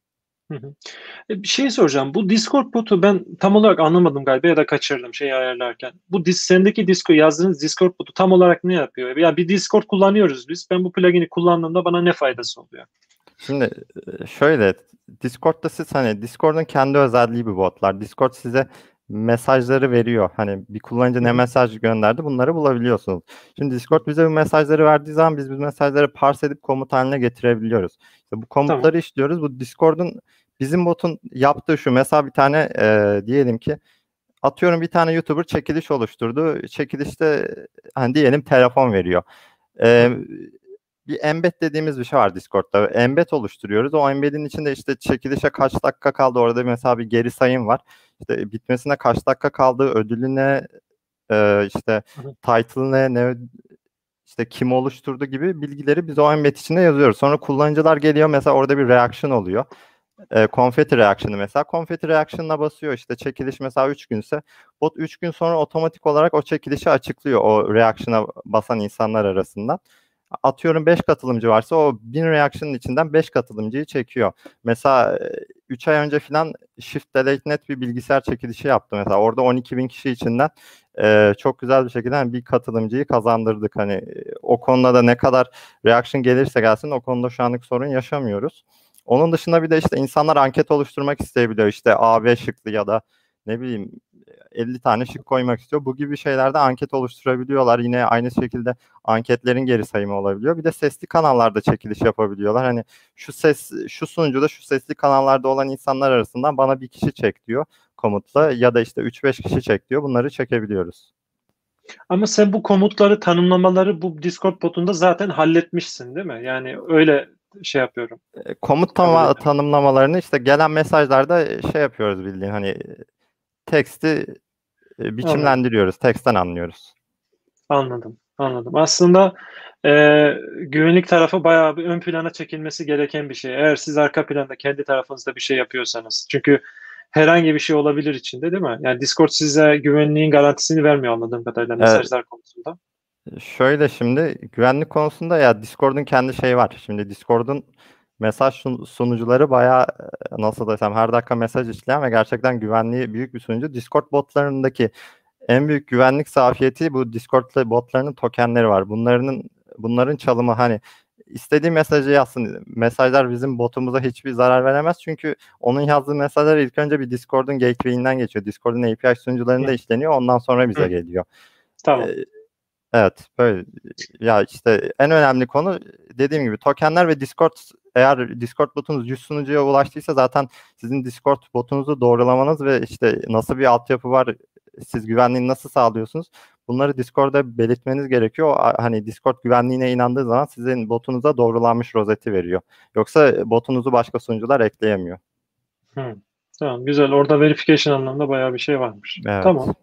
hı, hı. E, Bir şey soracağım. Bu Discord botu ben tam olarak anlamadım galiba ya da kaçırdım şeyi ayarlarken. Bu dis, sendeki Disco yazdığınız Discord botu tam olarak ne yapıyor? Ya bir Discord kullanıyoruz biz. Ben bu plugin'i kullandığımda bana ne faydası oluyor? Şimdi e, şöyle Discord'da siz hani Discord'un kendi özelliği bir botlar. Discord size mesajları veriyor. Hani bir kullanıcı Hı ne hı, mesaj gönderdi bunları bulabiliyorsunuz. Şimdi hı. Discord bize bu mesajları verdiği zaman biz bu mesajları parse edip komut haline getirebiliyoruz. İşte bu Tamam. komutları işliyoruz. Bu Discord'un bizim botun yaptığı şu mesela bir tane e, diyelim ki atıyorum bir tane YouTuber çekiliş oluşturdu. Çekilişte hani diyelim telefon veriyor. Hı E, hı, bir embed dediğimiz bir şey var Discord'da. Embed oluşturuyoruz. O embedin içinde işte çekilişe kaç dakika kaldı. Orada mesela bir geri sayım var. İşte bitmesine kaç dakika kaldı, ödülüne e, işte hı hı, title'ı ne, ne işte kim oluşturdu gibi bilgileri biz o embed içinde yazıyoruz. Sonra kullanıcılar geliyor mesela orada bir reaction oluyor. E, konfeti reaction'ı mesela. Konfeti reaction'ına basıyor işte çekiliş mesela üç günse bot üç gün sonra otomatik olarak o çekilişi açıklıyor o reaction'a basan insanlar arasından. Atıyorum beş katılımcı varsa o bin reaction'ın içinden beş katılımcıyı çekiyor. Mesela üç ay önce falan Shift Delete Net bir bilgisayar çekilişi yaptı mesela. Orada on iki bin kişi içinden e, çok güzel bir şekilde hani bir katılımcıyı kazandırdık. Hani e, o konuda da ne kadar reaction gelirse gelsin o konuda şu anlık sorun yaşamıyoruz. Onun dışında bir de işte insanlar anket oluşturmak isteyebiliyor. İşte A B şıklı ya da ne bileyim elli tane şık koymak istiyor. Bu gibi şeylerde anket oluşturabiliyorlar. Yine aynı şekilde anketlerin geri sayımı olabiliyor. Bir de sesli kanallarda çekiliş yapabiliyorlar. Hani şu ses şu sunucuda şu sesli kanallarda olan insanlar arasından bana bir kişi çek diyor hı komutla hı. ya da işte üç beş kişi çek diyor. Bunları çekebiliyoruz. Ama sen bu komutları, tanımlamaları bu Discord botunda zaten halletmişsin, değil mi? Yani öyle şey yapıyorum, E, Komut kabul tama- ediyorum. tanımlamalarını işte gelen mesajlarda şey yapıyoruz bildiğin hani teksti e, Anladım. biçimlendiriyoruz, teksten anlıyoruz. Anladım. Anladım. Aslında e, güvenlik tarafı bayağı bir ön plana çekilmesi gereken bir şey. Eğer siz arka planda kendi tarafınızda bir şey yapıyorsanız. Çünkü herhangi bir şey olabilir içinde, değil mi? Yani Discord size güvenliğin garantisini vermiyor anladığım kadarıyla Ee, mesajlar konusunda. Şöyle şimdi güvenlik konusunda ya Discord'un kendi şeyi var. Şimdi Discord'un mesaj sun- sunucuları bayağı e, nasıl desem her dakika mesaj işleyen ve gerçekten güvenliği büyük bir sunucu. Discord botlarındaki en büyük güvenlik zafiyeti bu Discord botlarının tokenleri var. Bunların bunların çalımı hani istediği mesajı yazsın. Mesajlar bizim botumuza hiçbir zarar veremez. Çünkü onun yazdığı mesajlar ilk önce bir Discord'un gateway'inden geçiyor. Discord'un A P I sunucularında Hı, işleniyor. Ondan sonra bize hı, geliyor. tamam. Ee, Evet, böyle ya işte en önemli konu dediğim gibi tokenler ve Discord, eğer Discord botunuz yüz sunucuya ulaştıysa zaten sizin Discord botunuzu doğrulamanız ve işte nasıl bir altyapı var, siz güvenliğini nasıl sağlıyorsunuz? Bunları Discord'da belirtmeniz gerekiyor. O, Hani Discord güvenliğine inandığı zaman sizin botunuza doğrulanmış rozeti veriyor. Yoksa botunuzu başka sunucular ekleyemiyor. Hı, tamam, güzel. Orada verification anlamında bayağı bir şey varmış. Evet. Tamam.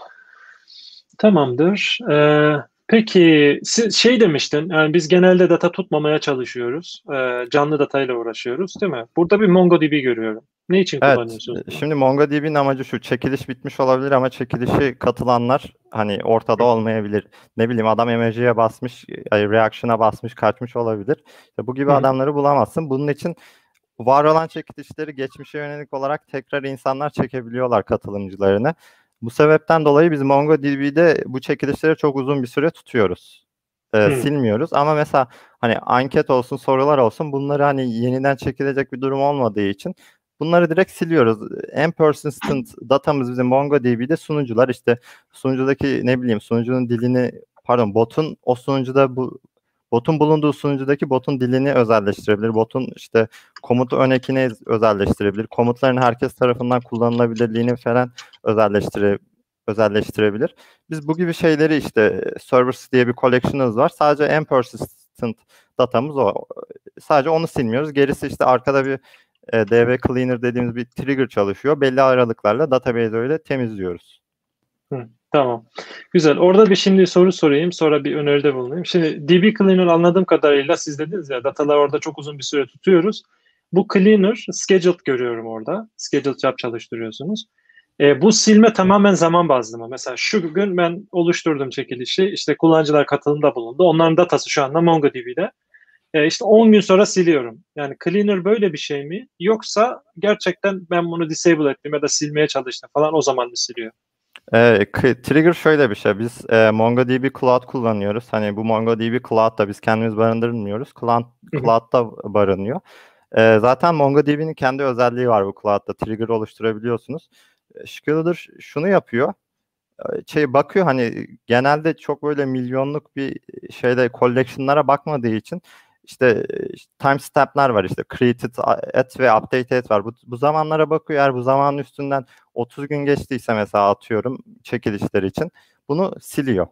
Tamamdır. Ee, peki siz şey demiştin, yani biz genelde data tutmamaya çalışıyoruz. Ee, canlı datayla uğraşıyoruz, değil mi? Burada bir MongoDB görüyorum. Ne için Evet, kullanıyorsunuz e, bunu? şimdi MongoDB'nin amacı şu, çekiliş bitmiş olabilir ama çekilişi katılanlar hani ortada Hı, olmayabilir. Ne bileyim adam emojiye basmış, ay, reaction'a basmış, kaçmış olabilir. İşte bu gibi hı, adamları bulamazsın. Bunun için var olan çekilişleri geçmişe yönelik olarak tekrar insanlar çekebiliyorlar katılımcılarını. Bu sebepten dolayı biz MongoDB'de bu çekilişleri çok uzun bir süre tutuyoruz. Ee, hı, silmiyoruz ama mesela hani anket olsun, sorular olsun bunları hani yeniden çekilecek bir durum olmadığı için bunları direkt siliyoruz. En persistent datamız bizim MongoDB'de sunucular, işte sunucudaki ne bileyim sunucunun dilini, pardon, botun o sunucuda bu botun bulunduğu sunucudaki botun dilini özelleştirebilir. Botun işte komutu ön ekini özelleştirebilir. Komutların herkes tarafından kullanılabilirliğini falan özelleştire özelleştirebilir. Biz bu gibi şeyleri işte servers diye bir collection'ımız var. Sadece en persistent datamız o. Sadece onu silmiyoruz. Gerisi işte arkada bir e, D B cleaner dediğimiz bir trigger çalışıyor. Belli aralıklarla database öyle temizliyoruz. hı. Tamam. Güzel. Orada bir şimdi soru sorayım, sonra bir öneride bulunayım. Şimdi D B Cleaner anladığım kadarıyla siz dediniz ya, datalar orada çok uzun bir süre tutuyoruz. Bu Cleaner, scheduled görüyorum orada. Scheduled job çalıştırıyorsunuz. E, bu silme tamamen zaman bazlı mı? Mesela şu gün ben oluşturdum çekilişi. İşte kullanıcılar katılımda bulundu. Onların datası şu anda MongoDB'de. E, işte on gün sonra siliyorum. Yani Cleaner böyle bir şey mi? Yoksa gerçekten ben bunu disable ettim ya da silmeye çalıştım falan, o zaman mı siliyor? Ee, k- Trigger şöyle bir şey. Biz e, MongoDB Cloud kullanıyoruz. Hani bu MongoDB Cloud'da biz kendimiz barındırmıyoruz. Cloud, Hı hı. Cloud'da barınıyor. Ee, zaten MongoDB'nin kendi özelliği var bu Cloud'da. Trigger oluşturabiliyorsunuz. E, Scheduler şunu yapıyor. E, Şey bakıyor hani genelde çok böyle milyonluk bir şeyde collection'lara bakmadığı için işte e, timestamp'ler var, işte created at ve updated var. Bu, bu zamanlara bakıyor. Eğer bu zamanın üstünden otuz gün geçtiyse mesela atıyorum çekilişler için bunu siliyor.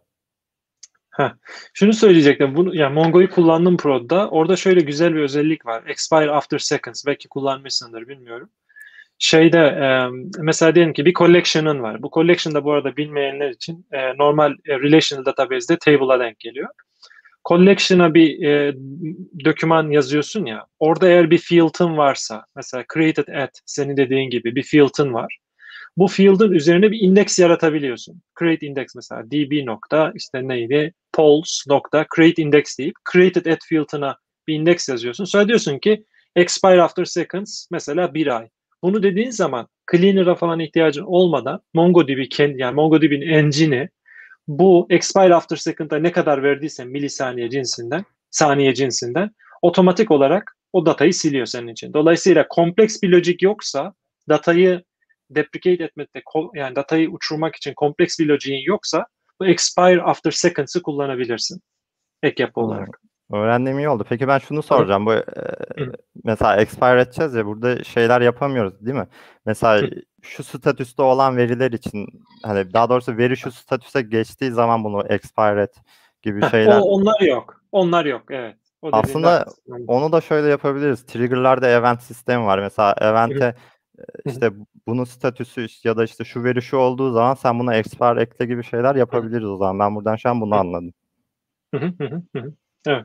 Heh. Şunu söyleyecektim. Bunu, yani Mongo'yu kullandım Prod'da. Orada şöyle güzel bir özellik var. Expire after seconds. Belki kullanmışsındır, bilmiyorum. Şeyde e, mesela diyelim ki bir collection'ın var. Bu collection'da bu arada bilmeyenler için e, normal e, relational database'de table'a denk geliyor. Collection'a bir e, doküman yazıyorsun ya. Orada eğer bir field'ın varsa, mesela created at, senin dediğin gibi bir field'ın var. Bu field'ın üzerine bir indeks yaratabiliyorsun. Create index, mesela db nokta işte neydi, polls nokta create index deyip created at field'ına bir indeks yazıyorsun. Sonra diyorsun ki expire after seconds, mesela bir ay. Bunu dediğin zaman cleaner'a falan ihtiyacın olmadan MongoDB kendi, yani MongoDB'nin engine'i bu expire after second'a ne kadar verdiysen milisaniye cinsinden, saniye cinsinden otomatik olarak o datayı siliyor senin için. Dolayısıyla kompleks bir lojik yoksa, datayı deprecate etmekte, yani datayı uçurmak için kompleks bir lojiğin yoksa, bu expire after seconds'ı kullanabilirsin ek yapı Aa, olarak. öğrendiğim iyi oldu. Peki ben şunu Hı hı, soracağım. Bu e, hı mesela expire edeceğiz ya, burada şeyler yapamıyoruz değil mi? Mesela hı. şu statüste olan veriler için hani daha doğrusu veri şu statüse geçtiği zaman bunu expire et gibi Heh, şeyler. o onlar yok. Onlar yok. Evet. O dediğinde Aslında haklısın. onu da şöyle yapabiliriz. Trigger'larda event sistemi var. Mesela Hı hı, event'e e, hı hı, işte bunun statüsü ya da işte şu veri şu olduğu zaman sen buna expire ekle gibi şeyler hı hı. yapabiliriz o zaman. Ben buradan şu an bunu anladım. Hı hı, hı hı, hı hı. Evet.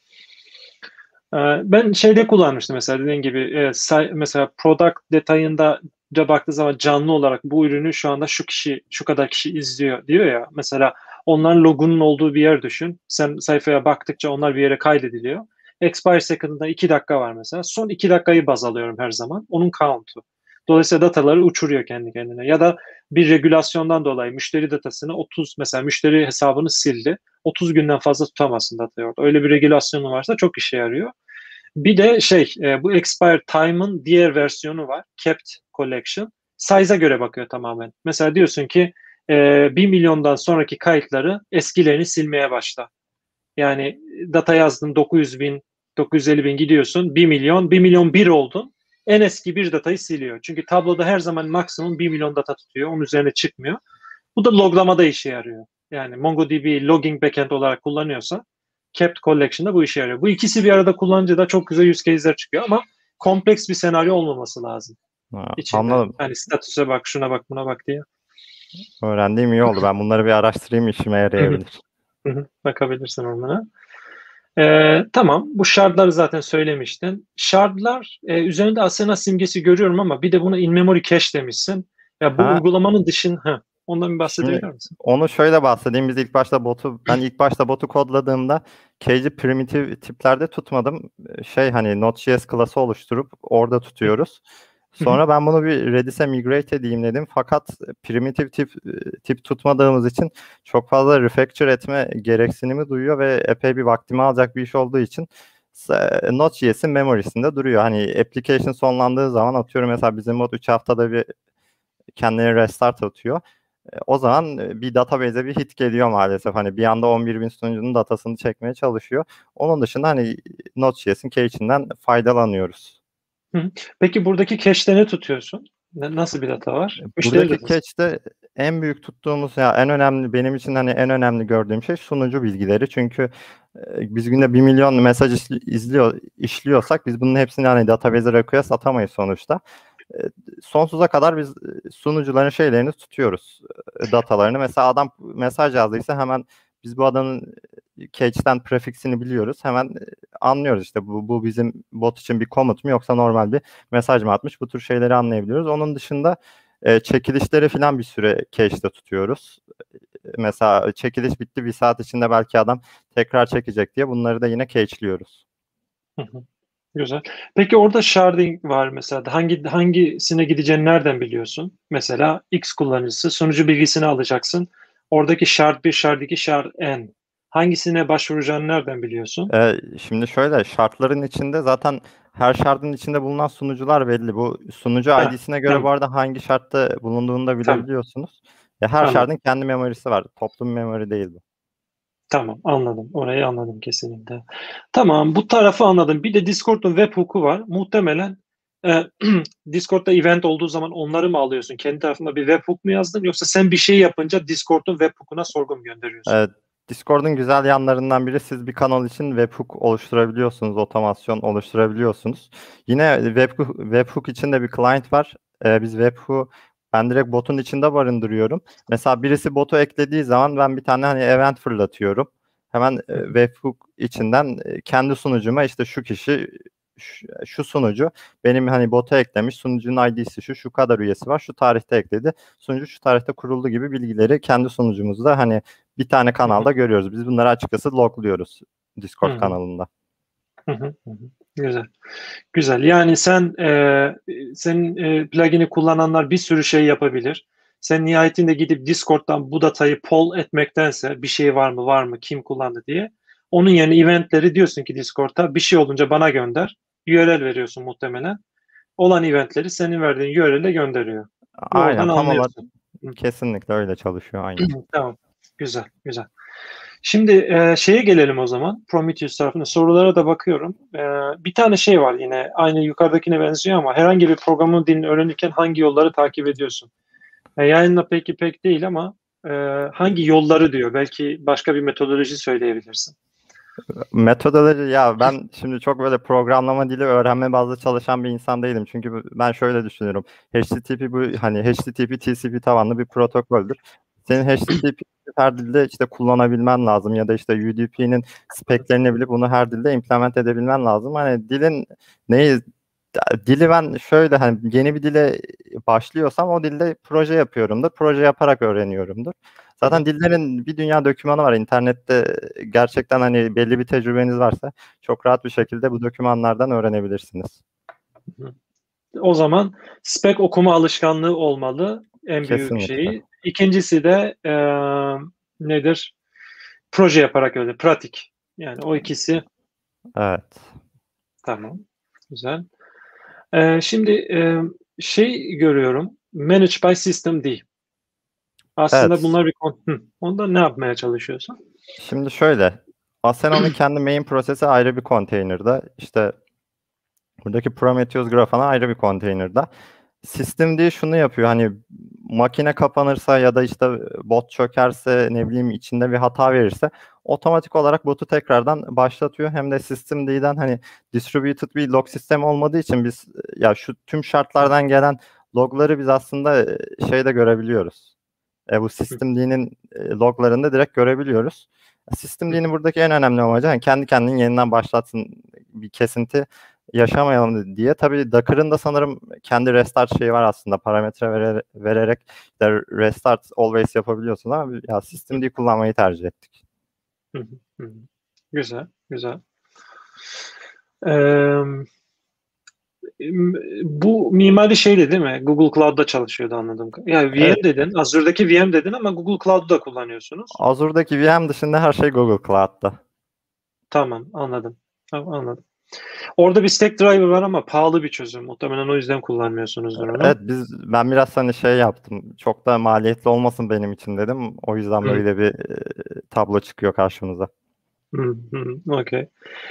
Ee, Ben şeyde kullanmıştım mesela dediğin gibi e, say- mesela product detayında da baktığı zaman canlı olarak bu ürünü şu anda şu kişi şu kadar kişi izliyor diyor ya mesela onların logonun olduğu bir yer düşün. Sen sayfaya baktıkça onlar bir yere kaydediliyor. Expire second'da iki dakika var mesela. Son iki dakikayı baz alıyorum her zaman. Onun count'u. Dolayısıyla dataları uçuruyor kendi kendine. Ya da bir regülasyondan dolayı müşteri datasını otuz mesela müşteri hesabını sildi. otuz günden fazla tutamazsın datayı orada. Öyle bir regülasyonu varsa çok işe yarıyor. Bir de şey e, bu expired time'ın diğer versiyonu var. Kept collection. Size'a göre bakıyor tamamen. Mesela diyorsun ki e, bir milyondan sonraki kayıtları eskilerini silmeye başla. Yani data yazdın dokuz yüz bin, dokuz yüz elli bin gidiyorsun. bir milyon, bir milyon bir oldun. En eski bir datayı siliyor. Çünkü tabloda her zaman maksimum bir milyon data tutuyor. Onun üzerine çıkmıyor. Bu da loglamada işe yarıyor. Yani MongoDB logging backend olarak kullanıyorsa Kept Collection'da bu işe yarıyor. Bu ikisi bir arada kullanınca da çok güzel use case'ler çıkıyor ama kompleks bir senaryo olmaması lazım Ha, içinde. anladım. Hani statüse bak, şuna bak, buna bak diye. Öğrendiğim iyi oldu. Ben bunları bir araştırayım, işime Hı hı, yarayabilir. hı hı. Bakabilirsin onlara. Ee, tamam. Bu shardları zaten söylemiştin. Shardlar e, üzerinde Asana simgesi görüyorum ama bir de buna in-memory cache demişsin. Ya bu Ha, uygulamanın dışın, ha, ondan bir şimdi bahsedebilir misin? onu şöyle bahsedeyim. Biz ilk başta botu, ben ilk başta botu kodladığımda cage'i primitif tiplerde tutmadım. Şey hani Node.js klası oluşturup orada Hı tutuyoruz. hı, Sonra ben bunu bir Redis'e migrate edeyim dedim. Fakat primitif tip tip tutmadığımız için çok fazla refactor etme gereksinimi duyuyor ve epey bir vaktimi alacak bir iş olduğu için e, Node.js'in memorysinde duruyor. Hani application sonlandığı zaman atıyorum mesela bizim mod üç haftada bir kendini restart atıyor. E, O zaman e, bir database'e bir hit geliyor maalesef. Hani bir anda on bir bin sunucunun datasını çekmeye çalışıyor. Onun dışında hani Node.js'in cache'inden faydalanıyoruz. hı. Peki buradaki cache'te ne tutuyorsun? Ne- nasıl bir data var? Müşteri Buradaki datası. cache'te en büyük tuttuğumuz ya en önemli benim için hani en önemli gördüğüm şey sunucu bilgileri. Çünkü e, biz günde bir milyon mesaj işli- izliyor işliyorsak biz bunun hepsini hani database'e request atamayız sonuçta. E, Sonsuza kadar biz e, sunucuların şeylerini tutuyoruz. e, Datalarını. Mesela adam mesaj yazdıysa hemen biz bu adamın e, cache'ten prefixini biliyoruz. Hemen e, anlıyoruz işte bu, bu bizim bot için bir komut mu yoksa normal bir mesaj mı atmış. Bu tür şeyleri anlayabiliyoruz. Onun dışında e, çekilişleri falan bir süre cache'te tutuyoruz. E, Mesela çekiliş bitti bir saat içinde belki adam tekrar çekecek diye bunları da yine cache'liyoruz. Hı hı. Güzel. Peki orada sharding var mesela. Hangi hangisine gideceğini nereden biliyorsun? Mesela X kullanıcısı sunucu bilgisini alacaksın. Oradaki shard bir, shard iki, shard n. Hangisine başvuracağını nereden biliyorsun? Ee, şimdi şöyle şartların içinde zaten her şartın içinde bulunan sunucular belli. Bu sunucu Ha, I D'sine göre bu tamam, arada hangi şartta bulunduğunu da tamam. bilebiliyorsunuz. Ya her Anladım. şartın kendi memorisi var. Toplu bir memori değil bu. Tamam, anladım. Orayı anladım kesinlikle. Tamam, bu tarafı anladım. Bir de Discord'un webhook'u var. Muhtemelen e, Discord'da event olduğu zaman onları mı alıyorsun? Kendi tarafında bir webhook mu yazdın? Yoksa sen bir şey yapınca Discord'un webhook'una sorgu mu gönderiyorsun? Ee, Discord'un güzel yanlarından biri siz bir kanal için webhook oluşturabiliyorsunuz, otomasyon oluşturabiliyorsunuz. Yine webhook, webhook için de bir client var. Ee, biz webhook'u ben direkt botun içinde barındırıyorum. Mesela birisi botu eklediği zaman ben bir tane hani event fırlatıyorum. Hemen e, Hı hı, webhook içinden e, kendi sunucuma işte şu kişi şu, şu sunucu benim hani bota eklemiş sunucunun I D'si şu şu kadar üyesi var şu tarihte ekledi sunucu şu tarihte kuruldu gibi bilgileri kendi sunucumuzda hani bir tane hı hı, kanalda görüyoruz. Biz bunları açıkçası logluyoruz hı Discord hı, kanalında. hı hı, hı hı. Güzel. Güzel. Yani sen e, senin e, plugin'i kullananlar bir sürü şey yapabilir. Sen nihayetinde gidip Discord'dan bu datayı poll etmektense bir şey var mı var mı kim kullandı diye onun yerine eventleri diyorsun ki Discord'a bir şey olunca bana gönder. U R L veriyorsun muhtemelen. Olan eventleri senin verdiğin U R L'e gönderiyor. Ve Aynen oradan tam olarak anlıyorsun. Hı, kesinlikle öyle çalışıyor aynen. tamam. Güzel, güzel. Şimdi e, şeye gelelim o zaman. Prometheus tarafına sorulara da bakıyorum. E, bir tane şey var yine aynı yukarıdakine benziyor ama herhangi bir programın dilini öğrenirken hangi yolları takip ediyorsun? E, yayınla peki pek değil ama e, hangi yolları diyor. Belki başka bir metodoloji söyleyebilirsin. Metodoloji ya ben şimdi çok böyle programlama dili öğrenme bazlı çalışan bir insan değilim. Çünkü bu- ben şöyle düşünüyorum. H T T P bu hani H T T P T C P tabanlı bir protokoldür. senin H T T P her dilde işte kullanabilmen lazım ya da işte U D P'nin speklerini bilip bunu her dilde implement edebilmen lazım. Hani dilin neyi dili ben şöyle hani yeni bir dile başlıyorsam o dilde proje yapıyorumdur. Proje yaparak öğreniyorumdur. Zaten dillerin bir dünya dokümanı var internette, gerçekten hani belli bir tecrübeniz varsa çok rahat bir şekilde bu dokümanlardan öğrenebilirsiniz. O zaman spek okuma alışkanlığı olmalı en büyük Kesinlikle. şeyi. İkincisi de e, nedir? Proje yaparak öyle pratik. Yani o ikisi. Evet. Tamam. Güzel. E, şimdi e, şey görüyorum. Manage by System D. Aslında Evet. bunlar bir konu. Hı, onda ne yapmaya çalışıyorsun? Şimdi şöyle, Asena'nın kendi main prosesi ayrı bir konteynerda. İşte buradaki Prometheus Grafana ayrı bir konteynerda. Systemd şunu yapıyor, hani makine kapanırsa ya da işte bot çökerse, ne bileyim içinde bir hata verirse otomatik olarak botu tekrardan başlatıyor. Hem de Systemd'den hani distributed bir log sistemi olmadığı için biz ya şu tüm şartlardan gelen logları biz aslında şeyde görebiliyoruz. E, bu Systemd'nin loglarında direkt görebiliyoruz. Systemd'nin buradaki en önemli amacı hani kendi kendini yeniden başlatsın, bir kesinti yaşamayalım diye. Tabii Docker'ın da sanırım kendi restart şeyi var aslında. Parametre vere, vererek de restart always yapabiliyorsun ama ya Systemd kullanmayı tercih ettik. Hı hı, hı. Güzel, güzel. Ee, bu mimari şeydi değil mi? Google Cloud'da çalışıyordu anladığım kadarıyla. Yani V M Evet. dedin, Azure'daki V M dedin ama Google Cloud'u da kullanıyorsunuz. Azure'daki V M dışında her şey Google Cloud'da. Tamam, anladım. Tamam, anladım. Orada bir stack driver var ama pahalı bir çözüm. Muhtemelen o yüzden kullanmıyorsunuzdur Evet, onu. biz ben biraz hani şey yaptım. Çok da maliyetli olmasın benim için dedim. O yüzden Hı böyle bir e, tablo çıkıyor karşımıza. hı, hı, okey.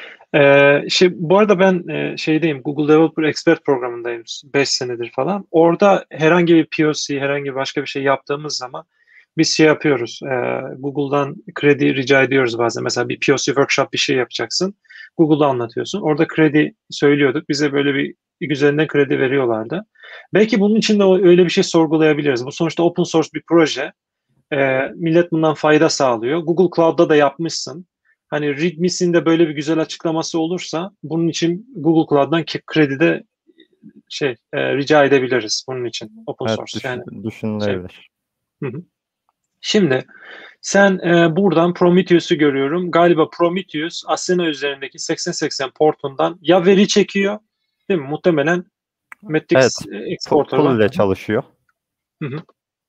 Ee, şey, bu arada ben e, şeydeyim, Google Developer Expert programındayım beş senedir falan. Orada herhangi bir P O C, herhangi bir başka bir şey yaptığımız zaman biz şey yapıyoruz. E, Google'dan kredi rica ediyoruz bazen. Mesela bir P O C workshop bir şey yapacaksın. Google'da anlatıyorsun. Orada kredi söylüyorduk. Bize böyle bir üzerinden kredi veriyorlardı. Belki bunun için de öyle bir şey sorgulayabiliriz. Bu sonuçta open source bir proje. E, millet bundan fayda sağlıyor. Google Cloud'da da yapmışsın. Hani README'sinde böyle bir güzel açıklaması olursa bunun için Google Cloud'dan kredi de şey e, rica edebiliriz bunun için open Evet, source düş, yani şey. düşünülebilir. Hı hı. Şimdi sen e, buradan Prometheus'u görüyorum. Galiba Prometheus Asena üzerindeki seksen seksen portundan ya veri çekiyor, değil mi? Muhtemelen Evet, Matrix e, pu- Exporter pool var. ile çalışıyor. Hı hı.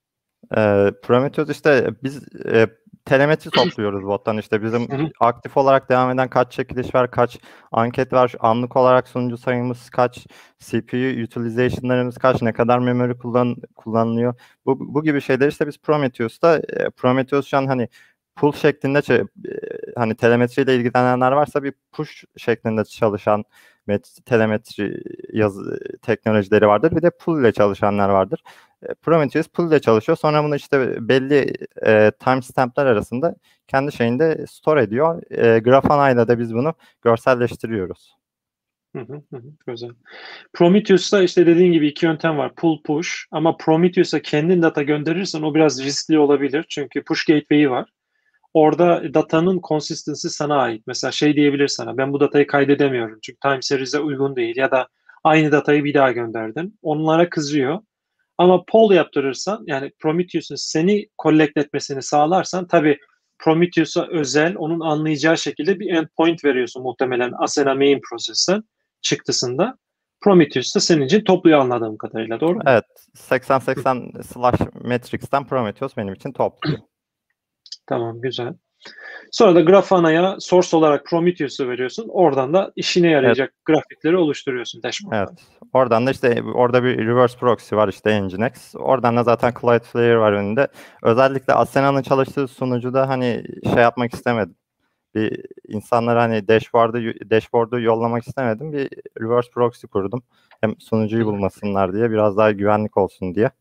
Ee, Prometheus işte biz e, telemetri topluyoruz bottan, işte bizim Hı hı. aktif olarak devam eden kaç çekiliş var, kaç anket var, anlık olarak sunucu sayımız kaç, C P U utilization'larımız kaç, ne kadar memory kullan, kullanılıyor. Bu, bu gibi şeyler işte biz Prometheus'ta e, Prometheus şu an hani pull şeklinde ç- e, hani telemetriyle ilgilenenler varsa bir push şeklinde çalışan met- telemetri yaz teknolojileri vardır. Bir de pull ile çalışanlar vardır. Prometheus pool ile çalışıyor. Sonra bunu işte belli e, timestamp'ler arasında kendi şeyinde store ediyor. E, Grafana ile de biz bunu görselleştiriyoruz. Hı hı, hı hı, güzel. Prometheus'ta işte dediğin gibi iki yöntem var. Pull push ama Prometheus'a kendin data gönderirsen o biraz riskli olabilir. Çünkü push gateway'i var. Orada datanın consistency sana ait. Mesela şey diyebilir sana, ben bu datayı kaydedemiyorum çünkü time series'e uygun değil ya da aynı datayı bir daha gönderdin. Onlara kızıyor. Ama poll yaptırırsan yani Prometheus'un seni collect etmesini sağlarsan tabii Prometheus'a özel onun anlayacağı şekilde bir endpoint veriyorsun muhtemelen Asana main process'ten çıktısında. Prometheus da senin için topluyor anladığım kadarıyla, doğru mu? Evet, seksen seksen slash Matrix'ten Prometheus benim için topluyor. Tamam, güzel. Sonra da Grafana'ya source olarak Prometheus'u veriyorsun. Oradan da işine Evet, yarayacak grafikleri oluşturuyorsun dashboard'da. evet. Oradan da işte orada bir reverse proxy var, işte Nginx. Oradan da zaten Cloudflare var önünde. Özellikle Asena'nın çalıştığı sunucuda hani şey yapmak istemedim. Bir insanlara hani dashboard'u dashboard'u yollamak istemedim. Bir reverse proxy kurdum. Hem Hı sunucuyu hı, bulmasınlar diye, biraz daha güvenlik olsun diye.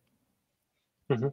hı hı.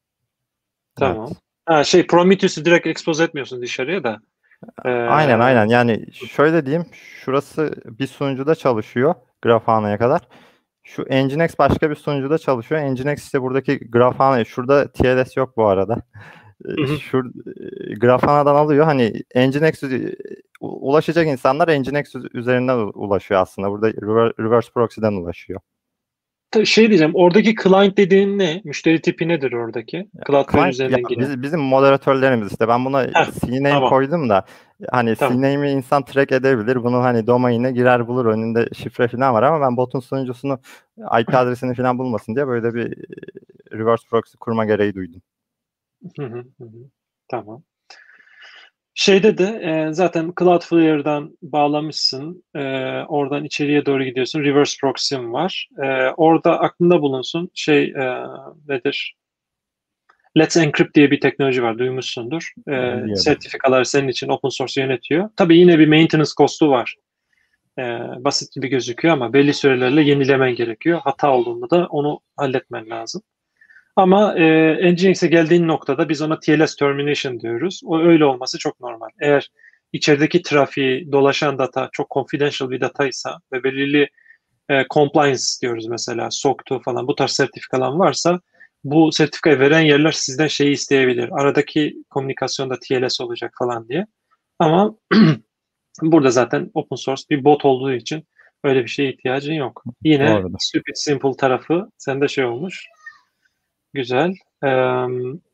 Evet. Tamam. Ha, şey Prometheus'u direkt expose etmiyorsun dışarıya da. Ee, Aynen aynen. Yani şöyle diyeyim. Şurası bir sunucuda çalışıyor Grafana'ya kadar. Şu Nginx başka bir sunucuda çalışıyor. Nginx işte buradaki Grafana, şurada T L S yok bu arada. Hı hı. Şu Grafana'dan alıyor. Hani Nginx ulaşacak insanlar Nginx üzerinden ulaşıyor aslında. Burada reverse proxy'den ulaşıyor. Şey diyeceğim, oradaki client dediğin ne? Müşteri tipi nedir oradaki? Cloudflare Client ya üzerinden gelen. biz, bizim moderatörlerimiz işte ben buna Heh, C-name tamam, koydum da hani tamam. C-name'i insan track edebilir. Bunu hani domain'e girer bulur. Önünde şifre falan var ama ben botun sunucusunu I P adresini falan bulmasın diye böyle bir reverse proxy kurma gereği duydum. Hı hı, hı hı. Tamam. Şeyde de e, zaten Cloudflare'dan bağlamışsın. E, oradan içeriye doğru gidiyorsun. Reverse proxy'm var. E, orada aklında bulunsun. Şey e, nedir? Let's Encrypt diye bir teknoloji var. Duymuşsundur. E, Biliyorum. sertifikalar senin için open source yönetiyor. Tabii yine bir maintenance cost'u var. E, basit gibi gözüküyor ama belli sürelerle yenilemen gerekiyor. Hata olduğunda da onu halletmen lazım. Ama e, Nginx'e geldiğin noktada biz ona T L S termination diyoruz. O öyle olması çok normal. Eğer içerideki trafiği, dolaşan data çok confidential bir dataysa ve belirli e, compliance diyoruz mesela, S O C iki falan bu tarz sertifikalar varsa bu sertifikayı veren yerler sizden şeyi isteyebilir. Aradaki komünikasyonda T L S olacak falan diye. Ama burada zaten open source bir bot olduğu için öyle bir şeye ihtiyacın yok. Yine Doğrudur. stupid simple tarafı sende şey olmuş. Güzel. Ee,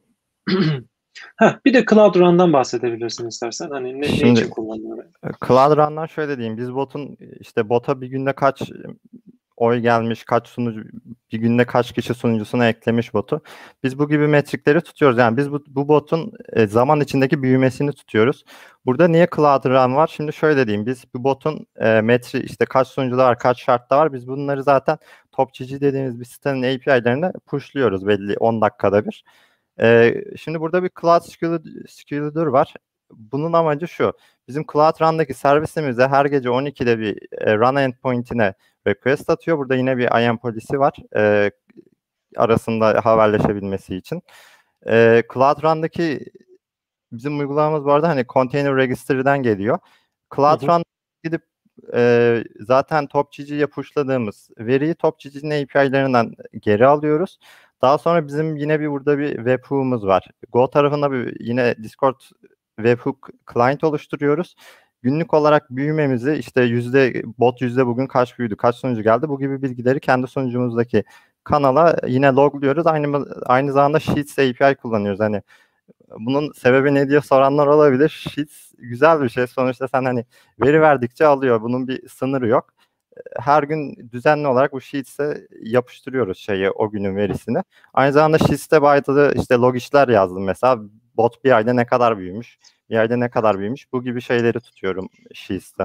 Heh, bir de Cloud Run'dan bahsedebilirsin istersen. Hani ne, ne için Şimdi kullanılıyor? Cloud Run'dan şöyle diyeyim. Biz botun işte bota bir günde kaç oy gelmiş, kaç sunucu, bir günde kaç kişi sunucusuna eklemiş botu. Biz bu gibi metrikleri tutuyoruz. Yani biz bu, bu botun e, zaman içindeki büyümesini tutuyoruz. Burada niye Cloud Run var? Şimdi şöyle diyeyim. Biz bu botun e, metri işte kaç sunucuda var, kaç şartta var. Biz bunları zaten TopGG dediğimiz bir sitenin A P I'lerine pushluyoruz belli on dakikada bir. E, şimdi burada bir Cloud Scheduler var. Bunun amacı şu. Bizim Cloud Run'daki servisimize her gece on ikide bir e, run endpoint'ine request atıyor. Burada yine bir I A M polisi var. E, arasında haberleşebilmesi için. E, Cloud Run'daki bizim uygulamamız bu arada hani Container Registry'den geliyor. Hı Cloud hı, Run gidip e, zaten TopGG'ye pushladığımız veriyi TopGG'nin A P I'lerinden geri alıyoruz. Daha sonra bizim yine bir burada bir webhook'umuz var. Go tarafında bir yine Discord webhook client oluşturuyoruz. Günlük olarak büyümemizi işte yüzde bot yüzde bugün kaç büyüdü, kaç sunucu geldi bu gibi bilgileri kendi sunucumuzdaki kanala yine logluyoruz. Aynı aynı zamanda Sheets A P I kullanıyoruz. Hani bunun sebebi ne diye soranlar olabilir. Sheets güzel bir şey. Sonuçta sen hani veri verdikçe alıyor. Bunun bir sınırı yok. Her gün düzenli olarak bu Sheets'e yapıştırıyoruz şeyi, o günün verisini. Aynı zamanda Sheets'te bazı işte log işler yazdım mesela. Bot bir ayda ne kadar büyümüş, bir ayda ne kadar büyümüş. Bu gibi şeyleri tutuyorum Sheets'te.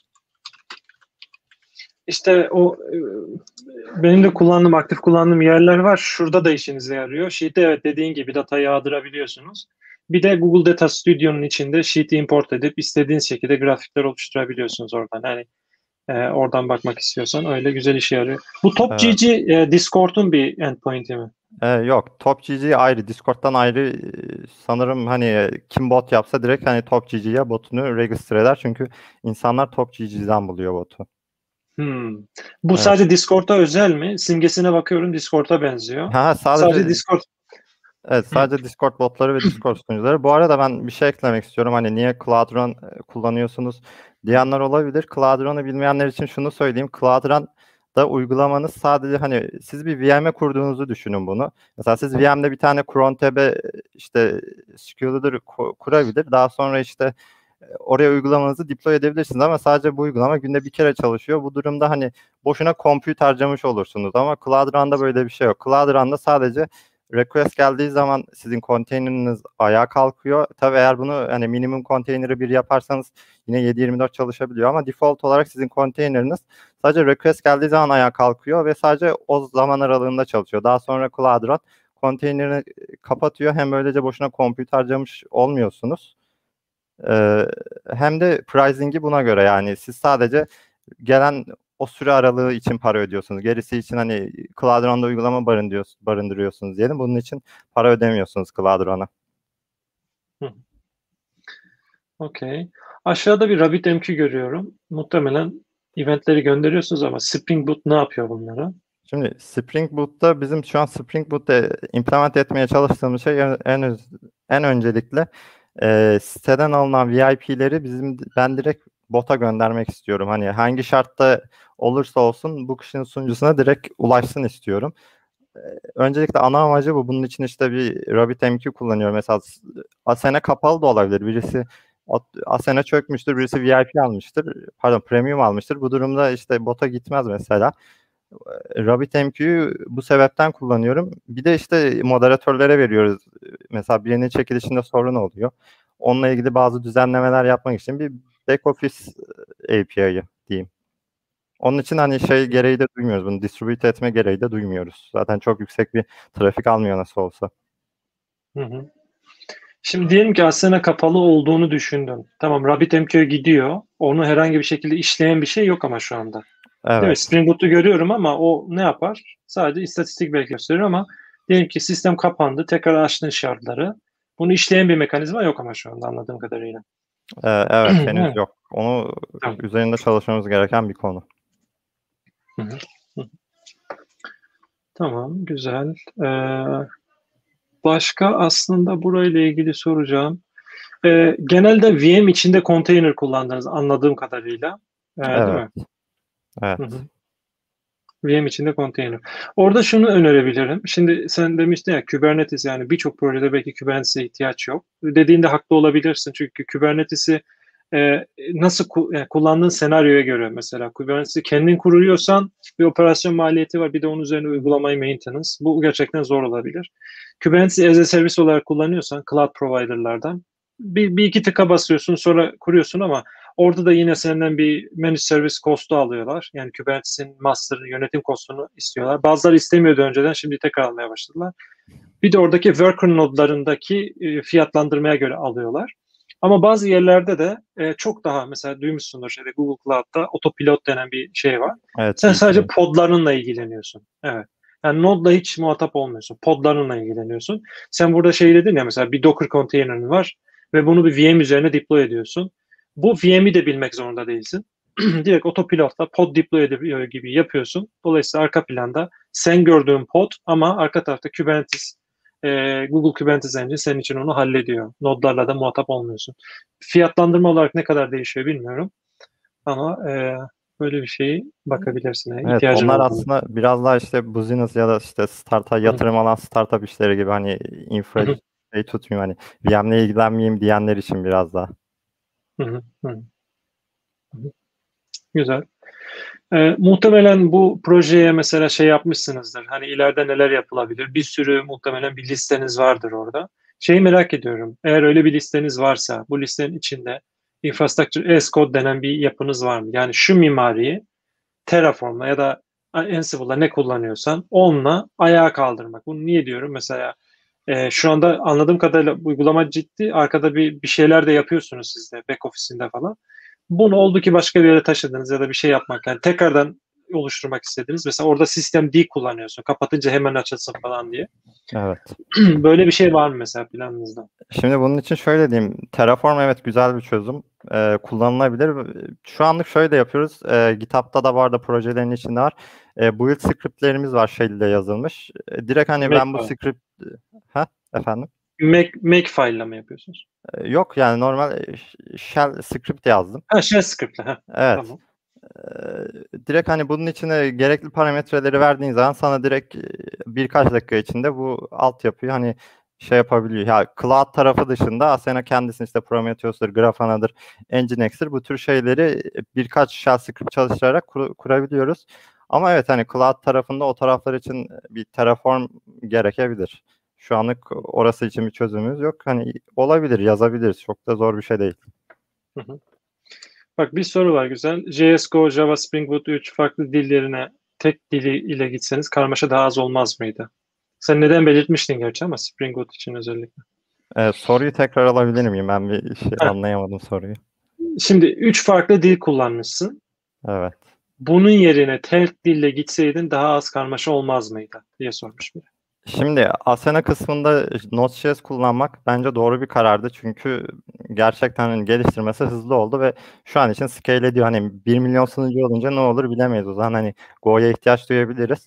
İşte o e, benim de kullandığım, aktif kullandığım yerler var. Şurada da işinize yarıyor. Sheet'e evet dediğin gibi datayı yağdırabiliyorsunuz. Bir de Google Data Studio'nun içinde Sheet'i import edip istediğiniz şekilde grafikler oluşturabiliyorsunuz oradan. Yani e, oradan bakmak istiyorsan öyle güzel işe yarıyor. Bu Evet. TopGG e, Discord'un bir endpoint'i mi? Ee, yok, TopGG ayrı, Discord'dan ayrı. e, Sanırım hani e, kim bot yapsa direkt hani TopGG'ye botunu register eder. Çünkü insanlar TopGG'den buluyor botu. Hmm. Bu Evet. sadece Discord'a özel mi? Simgesine bakıyorum, Discord'a benziyor. Ha, Sadece sadece Discord. evet, Hmm. sadece Discord botları ve Discord sunucuları. Bu arada ben bir şey eklemek istiyorum. Hani niye Cloud Run e, kullanıyorsunuz diyenler olabilir. Cloud Run'ı bilmeyenler için şunu söyleyeyim. Cloud Run'da uygulamanız sadece hani siz bir V M'e kurduğunuzu düşünün bunu. Mesela siz V M'de bir tane cron T B işte scheduler ku- kurabilir. Daha sonra işte e, oraya uygulamanızı deploy edebilirsiniz ama sadece bu uygulama günde bir kere çalışıyor. Bu durumda hani boşuna compute harcamış olursunuz ama Cloud Run'da böyle bir şey yok. Cloud Run'da sadece request geldiği zaman sizin konteyneriniz ayağa kalkıyor. Tabii eğer bunu hani minimum konteyneri bir yaparsanız yine yedi yirmi dört çalışabiliyor ama default olarak sizin konteyneriniz sadece request geldiği zaman ayağa kalkıyor ve sadece o zaman aralığında çalışıyor. Daha sonra Cloud Run konteynerini kapatıyor. Hem böylece boşuna compute harcamış olmuyorsunuz. Ee, hem de pricing'i buna göre yani siz sadece gelen o süre aralığı için para ödüyorsunuz. Gerisi için hani Cloud Run'da uygulama barındırıyorsunuz, barındırıyorsunuz diyelim. Bunun için para ödemiyorsunuz Cloud Run'a. Hı. Okey. Aşağıda bir RabbitMQ görüyorum. Muhtemelen eventleri gönderiyorsunuz ama Spring Boot ne yapıyor bunlara? Şimdi Spring Boot'ta bizim şu an Spring Boot'ta implement etmeye çalıştığımız şey en öz- en öncelikle e, siteden alınan V I P'leri bizim ben direkt bot'a göndermek istiyorum. Hani hangi şartta olursa olsun bu kişinin sunucusuna direkt ulaşsın istiyorum. E, Öncelikle ana amacı bu. Bunun için işte bir RabbitMQ kullanıyorum. Mesela Asana kapalı da olabilir. Birisi Asana çökmüştür, birisi V I P almıştır. Pardon, premium almıştır. Bu durumda işte bot'a gitmez mesela. RabbitMQ'yu bu sebepten kullanıyorum. Bir de işte moderatörlere veriyoruz. Mesela birinin çekilişinde sorun oluyor. Onunla ilgili bazı düzenlemeler yapmak için bir back office A P I'yi diyeyim. Onun için hani şey gereği de duymuyoruz. Bunu distribute etme gereği de duymuyoruz. Zaten çok yüksek bir trafik almıyor nasıl olsa. Hı hı. Şimdi diyelim ki Asana kapalı olduğunu düşündün. Tamam, RabbitMQ'ya gidiyor. Onu herhangi bir şekilde işleyen bir şey yok ama şu anda. Değil mi? Evet. Spring Boot'u görüyorum ama o ne yapar? Sadece istatistik belki gösteriyor ama diyelim ki sistem kapandı. Tekrar açtın şartları. Bunu işleyen bir mekanizma yok ama şu anda anladığım kadarıyla. Ee, evet henüz Evet, yok. Onu tamam. üzerinde çalışmamız gereken bir konu. Hı hı. Hı. Tamam, güzel. Ee, başka aslında burayla ilgili soracağım. Ee, genelde V M içinde konteyner kullandınız anladığım kadarıyla. Ee, değil Evet. mi? Hı Evet. hı. V M içinde konteyner. Orada şunu önerebilirim. Şimdi sen demiştin ya Kubernetes, yani birçok projede belki Kubernetes'e ihtiyaç yok. Dediğinde haklı olabilirsin. Çünkü Kubernetes'i e, nasıl ku- yani kullandığın senaryoya göre, mesela Kubernetes'i kendin kuruyorsan bir operasyon maliyeti var. Bir de onun üzerine uygulamayı maintenance. Bu gerçekten zor olabilir. Kubernetes'i as a service olarak kullanıyorsan cloud provider'lardan bir, bir iki tıka basıyorsun, sonra kuruyorsun ama orada da yine senden bir managed service cost'u alıyorlar. Yani Kubernetes'in master yönetim cost'unu istiyorlar. Bazıları istemiyordu önceden, şimdi tekrar almaya başladılar. Bir de oradaki worker nodlarındaki e, fiyatlandırmaya göre alıyorlar. Ama bazı yerlerde de e, çok daha, mesela duymuşsundur şeyde, Google Cloud'da autopilot denen bir şey var. Evet. Sen sadece G K. podlarınla ilgileniyorsun. Evet. Yani nodla hiç muhatap olmuyorsun. Podlarınla ilgileniyorsun. Sen burada şey dedin ya, mesela bir Docker konteynerin var ve bunu bir V M üzerine deploy ediyorsun. Bu V M'i de bilmek zorunda değilsin. Direkt otopilotla pod deploy ediyor gibi yapıyorsun. Dolayısıyla arka planda sen gördüğün pod ama arka tarafta Kubernetes, e, Google Kubernetes Engine senin için onu hallediyor. Nodlarla da muhatap olmuyorsun. Fiyatlandırma olarak ne kadar değişiyor bilmiyorum. Ama e, böyle bir şeyi bakabilirsin. Yani Evet, ihtiyacın onlar olduğunu. aslında biraz daha işte business ya da işte startup, Hı hı, yatırım alan startup işleri gibi hani hı infra hı, şey tutmayayım, hani V M'le ilgilenmeyeyim diyenler için biraz daha. hı hı, hı hı. Güzel. E, muhtemelen bu projeye mesela şey yapmışsınızdır. Hani ileride neler yapılabilir? Bir sürü muhtemelen bir listeniz vardır orada. Şeyi merak ediyorum. Eğer öyle bir listeniz varsa bu listenin içinde Infrastructure as Code denen bir yapınız var mı? Yani şu mimariyi Terraform'la ya da Ansible'la ne kullanıyorsan onunla ayağa kaldırmak. Bunu niye diyorum? Mesela e, şu anda anladığım kadarıyla uygulama ciddi. Arkada bir, bir şeyler de yapıyorsunuz siz de back office'inde falan. Bunu oldu ki başka bir yere taşıdınız ya da bir şey yapmak, yani tekrardan oluşturmak istediniz. Mesela orada sistem D kullanıyorsun. Kapatınca hemen açılsın falan diye. Evet. Böyle bir şey var mı mesela planınızda? Şimdi bunun için şöyle diyeyim. Terraform evet güzel bir çözüm. Ee, kullanılabilir. Şu anlık şöyle yapıyoruz. Ee, GitHub'da da var da projelerin içinde var. Ee, build scriptlerimiz var Shell ile yazılmış. Ee, direkt hani ben bu Makefile. script... Ha efendim? Make, Makefile'la mı yapıyorsunuz? Ee, yok yani normal e, Shell script yazdım. Ha, Shell script'le. Ha, Evet. tamam. Ee, direkt hani bunun içine gerekli parametreleri verdiğin zaman sana direkt e, birkaç dakika içinde bu altyapıyı hani şey yapabiliyor. Ya Cloud tarafı dışında Asana kendisini işte Prometheus'dur, Grafana'dır, Nginx'tir bu tür şeyleri birkaç shell script çalıştırarak kur- kurabiliyoruz. Ama evet hani Cloud tarafında o taraflar için bir Terraform gerekebilir. Şu anlık orası için bir çözümümüz yok. Hani olabilir, yazabiliriz. Çok da zor bir şey değil. Hı hı. Bak, bir soru var güzel. J S Go, Java, Spring Boot üç farklı dillerine tek dili ile gitseniz karmaşa daha az olmaz mıydı? Sen neden belirtmiştin gerçi ama Spring Boot için özellikle. Ee, soruyu tekrar alabilir miyim? Ben bir şey Heh, anlayamadım soruyu. şimdi üç farklı dil kullanmışsın. Evet. Bunun yerine tek dille gitseydin daha az karmaşa olmaz mıydı diye sormuş biri. Şimdi Asana kısmında Node.js kullanmak bence doğru bir karardı. Çünkü gerçekten hani geliştirmesi hızlı oldu ve şu an için scale ediyor. Hani bir milyon sunucu olunca ne olur bilemeyiz. O zaman hani Go'ya ihtiyaç duyabiliriz.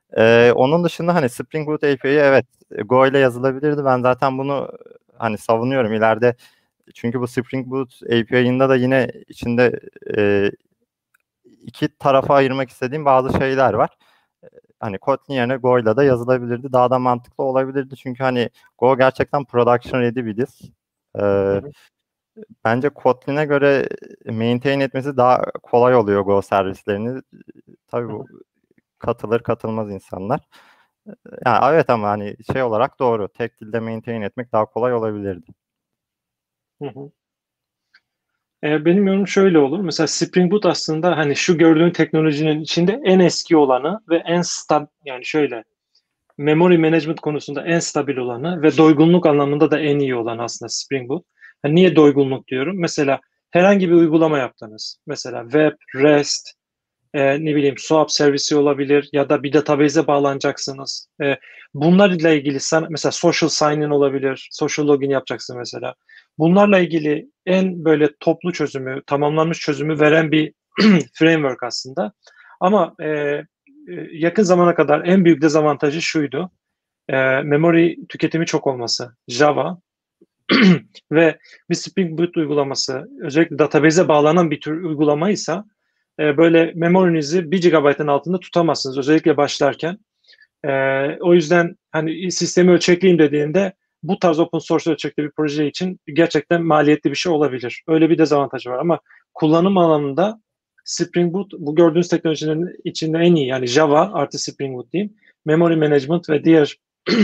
Ee, onun dışında hani Spring Boot A P I'yi evet Go ile yazılabilirdi. Ben zaten bunu hani savunuyorum ileride. Çünkü bu Spring Boot A P I'ında da yine içinde e, iki tarafa ayırmak istediğim bazı şeyler var. Hani Kotlin yerine Go ile de yazılabilirdi. Daha da mantıklı olabilirdi. Çünkü hani Go gerçekten production ready bir dil. Ee, bence Kotlin'e göre maintain etmesi daha kolay oluyor Go servislerini. Tabii bu katılır katılmaz insanlar. Yani evet ama hani şey olarak doğru. Tek dilde maintain etmek daha kolay olabilirdi. Hı hı. E, benim yorumum şöyle olur. Mesela Spring Boot aslında hani şu gördüğün teknolojinin içinde en eski olanı ve en stab yani şöyle memory management konusunda en stabil olanı ve doygunluk anlamında da en iyi olan aslında Spring Boot. Yani niye doygunluk diyorum? Mesela herhangi bir uygulama yaptınız. Mesela web, REST, e, ne bileyim swap servisi olabilir ya da bir database'e bağlanacaksınız. E, bunlarla ilgili sana, mesela social sign-in olabilir, social login yapacaksın mesela. Bunlarla ilgili en böyle toplu çözümü, tamamlanmış çözümü veren bir framework aslında. Ama e, e, yakın zamana kadar en büyük dezavantajı şuydu. E, memory tüketimi çok olması. Java ve bir Spring Boot uygulaması özellikle database'e bağlanan bir tür uygulamaysa e, böyle memorinizi bir gigabaytın altında tutamazsınız özellikle başlarken. E, o yüzden hani sistemi ölçekleyeyim dediğinde bu tarz open source ölçekli bir proje için gerçekten maliyetli bir şey olabilir. Öyle bir dezavantajı var ama kullanım alanında Spring Boot bu gördüğünüz teknolojilerin içinde en iyi. Yani Java artı Spring Boot diyeyim. Memory Management ve diğer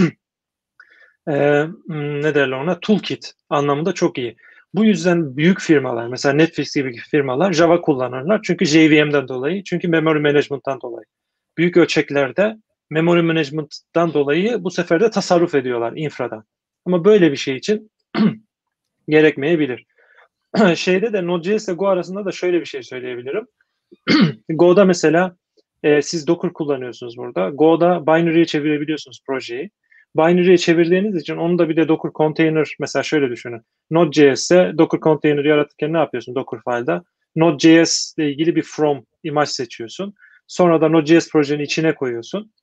e, ne derler ona toolkit anlamında çok iyi. Bu yüzden büyük firmalar mesela Netflix gibi firmalar Java kullanırlar. Çünkü J V M'den dolayı, çünkü memory management'tan dolayı. Büyük ölçeklerde memory management'tan dolayı bu sefer de tasarruf ediyorlar infradan. Ama böyle bir şey için gerekmeyebilir. Şeyde de Node.js ile Go arasında da şöyle bir şey söyleyebilirim. Go'da mesela e, siz Docker kullanıyorsunuz burada. Go'da binary'ye çevirebiliyorsunuz projeyi. Binary'ye çevirdiğiniz için onun da bir de Docker container mesela şöyle düşünün. Node.js'te Docker container yaratırken ne yapıyorsun Docker file'da? Node.js ile ilgili bir from imaj seçiyorsun. Sonra da Node.js projenin içine koyuyorsun.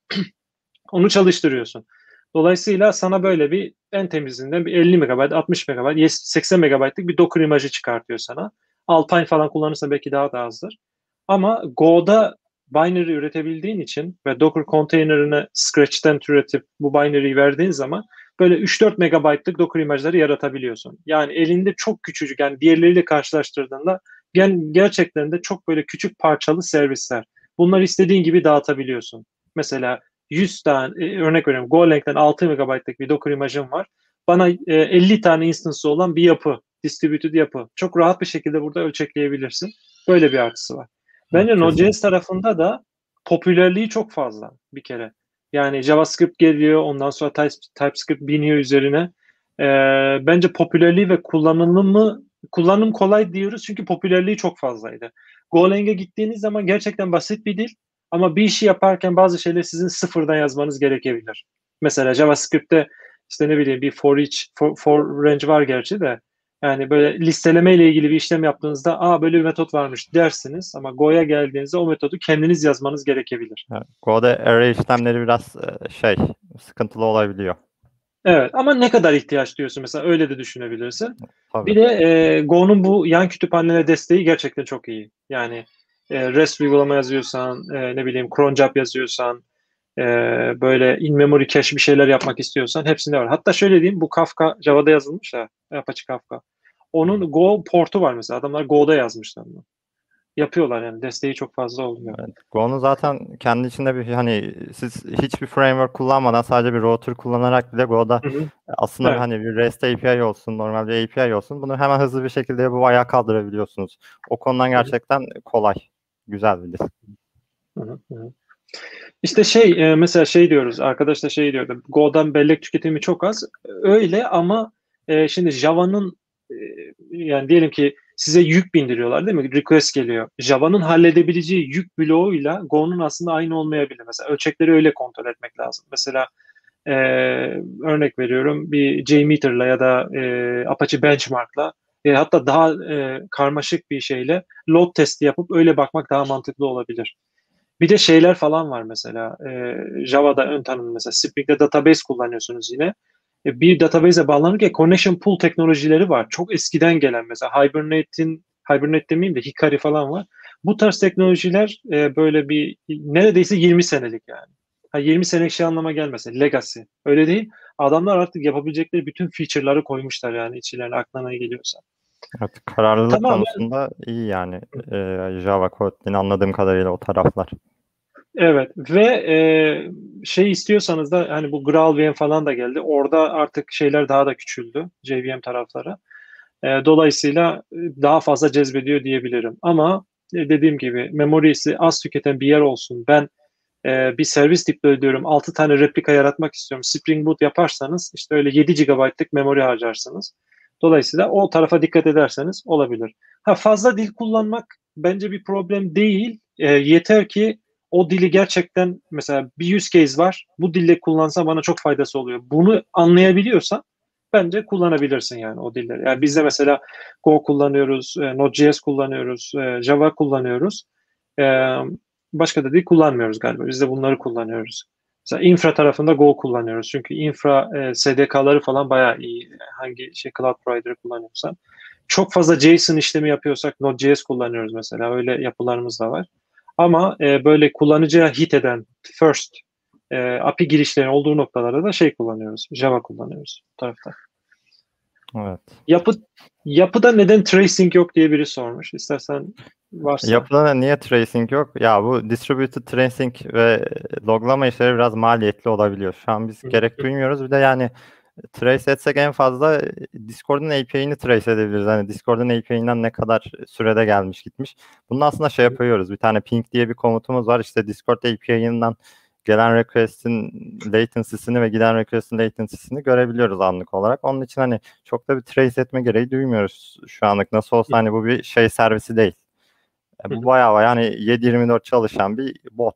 Onu çalıştırıyorsun. Dolayısıyla sana böyle bir en temizinden bir elli megabayt, altmış megabayt, seksen megabaytlık bir Docker imajı çıkartıyor sana. Alpine falan kullanırsa belki daha da azdır. Ama Go'da binary üretebildiğin için ve Docker container'ını Scratch'ten türetip bu binary'yi verdiğin zaman böyle üç dört megabaytlık Docker imajları yaratabiliyorsun. Yani elinde çok küçücük, yani diğerleriyle karşılaştırdığında gerçekten de çok böyle küçük parçalı servisler. Bunları istediğin gibi dağıtabiliyorsun. Mesela yüz tane e, örnek veriyorum Golang'den altı megabaytlık bir Docker imajım var. Bana e, elli tane instance'ı olan bir yapı, distributed yapı. Çok rahat bir şekilde burada ölçekleyebilirsin. Böyle bir artısı var. Bence Node.js tarafında da popülerliği çok fazla bir kere. Yani JavaScript geliyor, ondan sonra TypeScript biniyor üzerine. Ee, bence popülerliği ve kullanımı kullanım kolay diyoruz çünkü popülerliği çok fazlaydı. Golang'e gittiğiniz zaman gerçekten basit bir dil ama bir işi yaparken bazı şeyleri sizin sıfırdan yazmanız gerekebilir. Mesela JavaScript'te işte ne bileyim bir for each, for, for range var gerçi de yani böyle listeleme ile ilgili bir işlem yaptığınızda aa böyle bir metot varmış dersiniz ama Go'ya geldiğinizde o metodu kendiniz yazmanız gerekebilir. Yani Go'da array işlemleri biraz e, şey sıkıntılı olabiliyor. Evet ama ne kadar ihtiyaç diyorsun mesela öyle de düşünebilirsin. Tabii. Bir de e, Go'nun bu yan kütüphanelere desteği gerçekten çok iyi. Yani e, REST uygulama yazıyorsan, e, ne bileyim cron job yazıyorsan, e, böyle in-memory cache bir şeyler yapmak istiyorsan hepsinde var. Hatta şöyle diyeyim bu Kafka Java'da yazılmış ya Apache Kafka. Onun Go portu var mesela. Adamlar Go'da yazmışlar bunu. Yapıyorlar yani. Desteği çok fazla oluyor. Evet. Go'nun zaten kendi içinde bir hani siz hiçbir framework kullanmadan sadece bir router kullanarak bile Go'da Hı hı. aslında bir Evet. hani bir REST A P I olsun, normal bir A P I olsun. Bunu hemen hızlı bir şekilde yapıp ayağa kaldırabiliyorsunuz. O konudan Hı hı. gerçekten kolay. Güzel bir dil. Hı hı. Hı. İşte şey e, mesela şey diyoruz. Arkadaş da şey diyordu. Go'dan bellek tüketimi çok az. Öyle ama e, şimdi Java'nın e, yani diyelim ki size yük bindiriyorlar değil mi? Request geliyor. Java'nın halledebileceği yük bloğuyla Go'nun aslında aynı olmayabilir. Mesela ölçekleri öyle kontrol etmek lazım. Mesela e, örnek veriyorum bir JMeter'la ya da e, Apache Benchmark'la e, hatta daha e, karmaşık bir şeyle load testi yapıp öyle bakmak daha mantıklı olabilir. Bir de şeyler falan var mesela. E, Java'da ön tanım mesela. Spring'de database kullanıyorsunuz yine. E, bir database'e bağlanırken connection pool teknolojileri var. Çok eskiden gelen mesela Hibernate'in Hibernate demeyeyim de Hikari falan var. Bu tarz teknolojiler e, böyle bir neredeyse yirmi senelik yani. Ha, yirmi senelik şey anlama gelmesin. Legacy. Öyle değil. Adamlar artık yapabilecekleri bütün feature'ları koymuşlar yani içlerine aklına ne geliyorsa. Evet, kararlılık Tamam. konusunda iyi yani e, Java Kotlin anladığım kadarıyla o taraflar. Evet ve e, şey istiyorsanız da hani bu GraalVM falan da geldi. Orada artık şeyler daha da küçüldü. J V M tarafları. E, dolayısıyla e, daha fazla cezbediyor diyebilirim. Ama e, dediğim gibi memorisi az tüketen bir yer olsun. Ben e, bir servis deploy ediyorum. altı tane replika yaratmak istiyorum. Spring Boot yaparsanız işte öyle yedi gigabaytlık memori harcarsınız. Dolayısıyla o tarafa dikkat ederseniz olabilir. Ha, fazla dil kullanmak bence bir problem değil. E, yeter ki o dili gerçekten mesela bir use case var. Bu dille kullansam bana çok faydası oluyor. Bunu anlayabiliyorsan bence kullanabilirsin yani o dilleri. Yani biz de mesela Go kullanıyoruz, e, Node.js kullanıyoruz, e, Java kullanıyoruz. E, Başka da dil kullanmıyoruz galiba. Biz de bunları kullanıyoruz. Mesela infra tarafında Go kullanıyoruz. Çünkü infra e, S D K'ları falan bayağı iyi. Hangi şey cloud provider'ı kullanıyorsan. Çok fazla JSON işlemi yapıyorsak Node.js kullanıyoruz mesela. Öyle yapılarımız da var. Ama e, böyle kullanıcıya hit eden first e, A P I girişleri olduğu noktalarda da şey kullanıyoruz. Java kullanıyoruz bu tarafta. Evet. Yapı yapıda neden tracing yok diye biri sormuş. İstersen varsa. Yapıda da niye tracing yok? Ya bu distributed tracing ve loglama işleri biraz maliyetli olabiliyor. Şu an biz gerek duymuyoruz. Bir de yani trace etsek en fazla Discord'un A P I'ini trace edebiliriz. Hani Discord'un A P I'nden ne kadar sürede gelmiş gitmiş. Bunu aslında şey yapıyoruz. Bir tane ping diye bir komutumuz var. İşte Discord A P I'ından gelen request'in latency'sini ve giden request'in latency'sini görebiliyoruz anlık olarak. Onun için hani çok da bir trace etme gereği duymuyoruz şu anlık. Nasıl olsa hani bu bir şey servisi değil. E, bu bayağı bayağı hani yedi yirmi dört çalışan bir bot.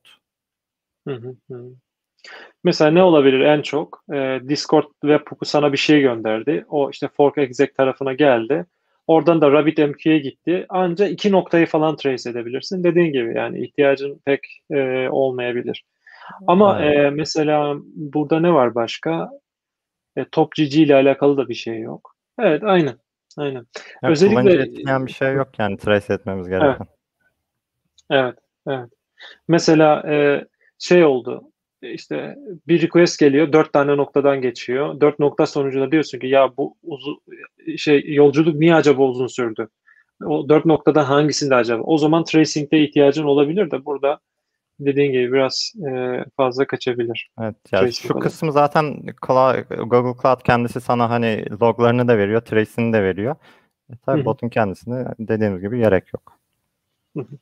Hı hı hı. Mesela ne olabilir en çok? Ee, Discord webhook'u sana bir şey gönderdi. O işte fork exec tarafına geldi. Oradan da RabbitMQ'ye gitti. Anca iki noktayı falan trace edebilirsin. Dediğin gibi yani ihtiyacın pek e, olmayabilir. Ama Evet. e, mesela burada ne var başka? E, TopGG ile alakalı da bir şey yok. Evet, aynen. Aynen. Ya Özellikle kullanıcı etkileyen bir şey yok yani trace etmemiz evet, gereken. evet, evet. Mesela e, şey oldu. E, işte bir request geliyor, dört tane noktadan geçiyor. Dört nokta sonucunda diyorsun ki ya bu uzun şey yolculuk niye acaba uzun sürdü? O dört noktadan hangisinde acaba? O zaman tracing'de ihtiyacın olabilir de burada dediğin gibi biraz e, fazla kaçabilir Evet ya tracing şu olayı. kısmı zaten Cloud- Google Cloud kendisi sana hani loglarını da veriyor, trace'ini de veriyor. E, Hı tabii hı, botun kendisine dediğimiz gibi gerek yok. hı hı.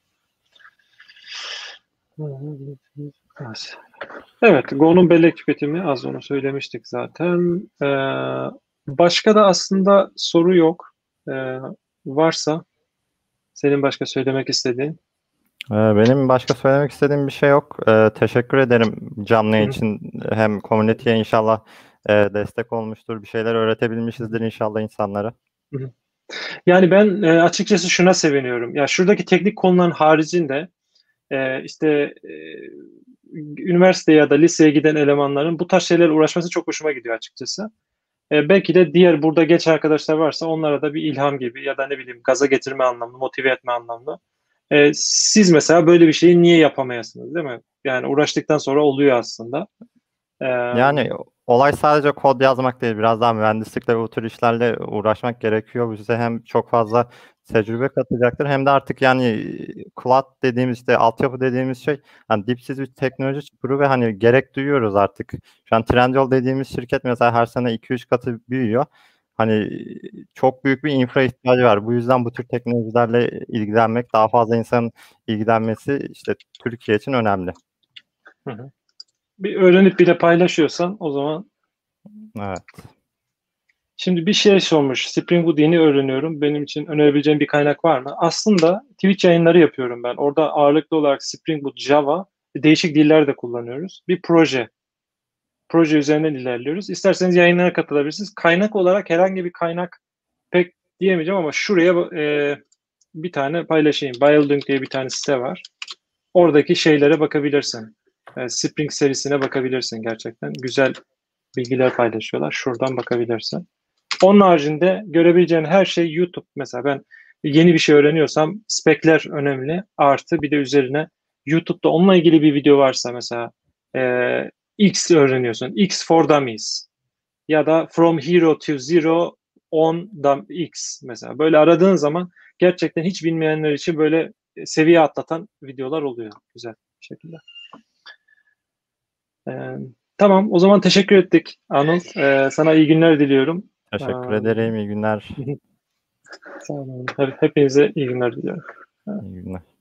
Evet. Evet, Go'nun bellek tüketimi az onu söylemiştik zaten. Ee, başka da aslında soru yok. Ee, varsa senin başka söylemek istediğin. Ee, Benim başka söylemek istediğim bir şey yok. Ee, teşekkür ederim canlı Hı yayın hı, için. Hem community'ye inşallah e, destek olmuştur. Bir şeyler hı öğretebilmişizdir hı, inşallah insanlara. hı hı. Yani ben e, açıkçası şuna seviniyorum. Ya şuradaki teknik konuların haricinde e, işte e, üniversite ya da liseye giden elemanların bu tarz şeylerle uğraşması çok hoşuma gidiyor açıkçası. E, belki de diğer burada geç arkadaşlar varsa onlara da bir ilham gibi ya da ne bileyim gaza getirme anlamında, motive etme anlamında. E, siz mesela böyle bir şeyi niye yapamayasınız, değil mi? Yani uğraştıktan sonra oluyor aslında. E, Yani olay sadece kod yazmak değil, biraz daha mühendislikle ve bu tür işlerle uğraşmak gerekiyor. Bu size hem çok fazla tecrübe katacaktır hem de artık yani cloud dediğimiz işte altyapı dediğimiz şey hani dipsiz bir teknoloji çukuru ve hani gerek duyuyoruz artık. Şu an Trendyol dediğimiz şirket mesela her sene iki üç katı büyüyor. Hani çok büyük bir infra ihtiyacı var. Bu yüzden bu tür teknolojilerle ilgilenmek, daha fazla insanın ilgilenmesi işte Türkiye için önemli. hı hı. Bir öğrenip bir de paylaşıyorsan o zaman. Evet. Şimdi bir şey sormuş. Spring Boot yeni öğreniyorum. Benim için önerebileceğim bir kaynak var mı? Aslında Twitch yayınları yapıyorum ben. Orada ağırlıklı olarak Spring Boot, Java, değişik diller de kullanıyoruz. Bir proje. Proje üzerinden ilerliyoruz. İsterseniz yayınlara katılabilirsiniz. Kaynak olarak herhangi bir kaynak pek diyemeyeceğim ama şuraya e, bir tane paylaşayım. Building diye bir tane site var. oradaki şeylere bakabilirsin. E, Spring serisine bakabilirsin gerçekten. Güzel bilgiler paylaşıyorlar. Şuradan bakabilirsin. Onun haricinde görebileceğin her şey YouTube. Mesela ben yeni bir şey öğreniyorsam spekler önemli. Artı bir de üzerine YouTube'da onunla ilgili bir video varsa mesela e, X öğreniyorsun. X for Dummies ya da From Hero to Zero on X mesela. Böyle aradığın zaman gerçekten hiç bilmeyenler için böyle seviye atlatan videolar oluyor güzel bir şekilde. Ee, tamam, o zaman teşekkür ettik Anıl. Ee, sana iyi günler diliyorum. Teşekkür Ee, ederim. İyi günler. Sağ olun. Hepinize iyi günler diliyorum. İyi günler.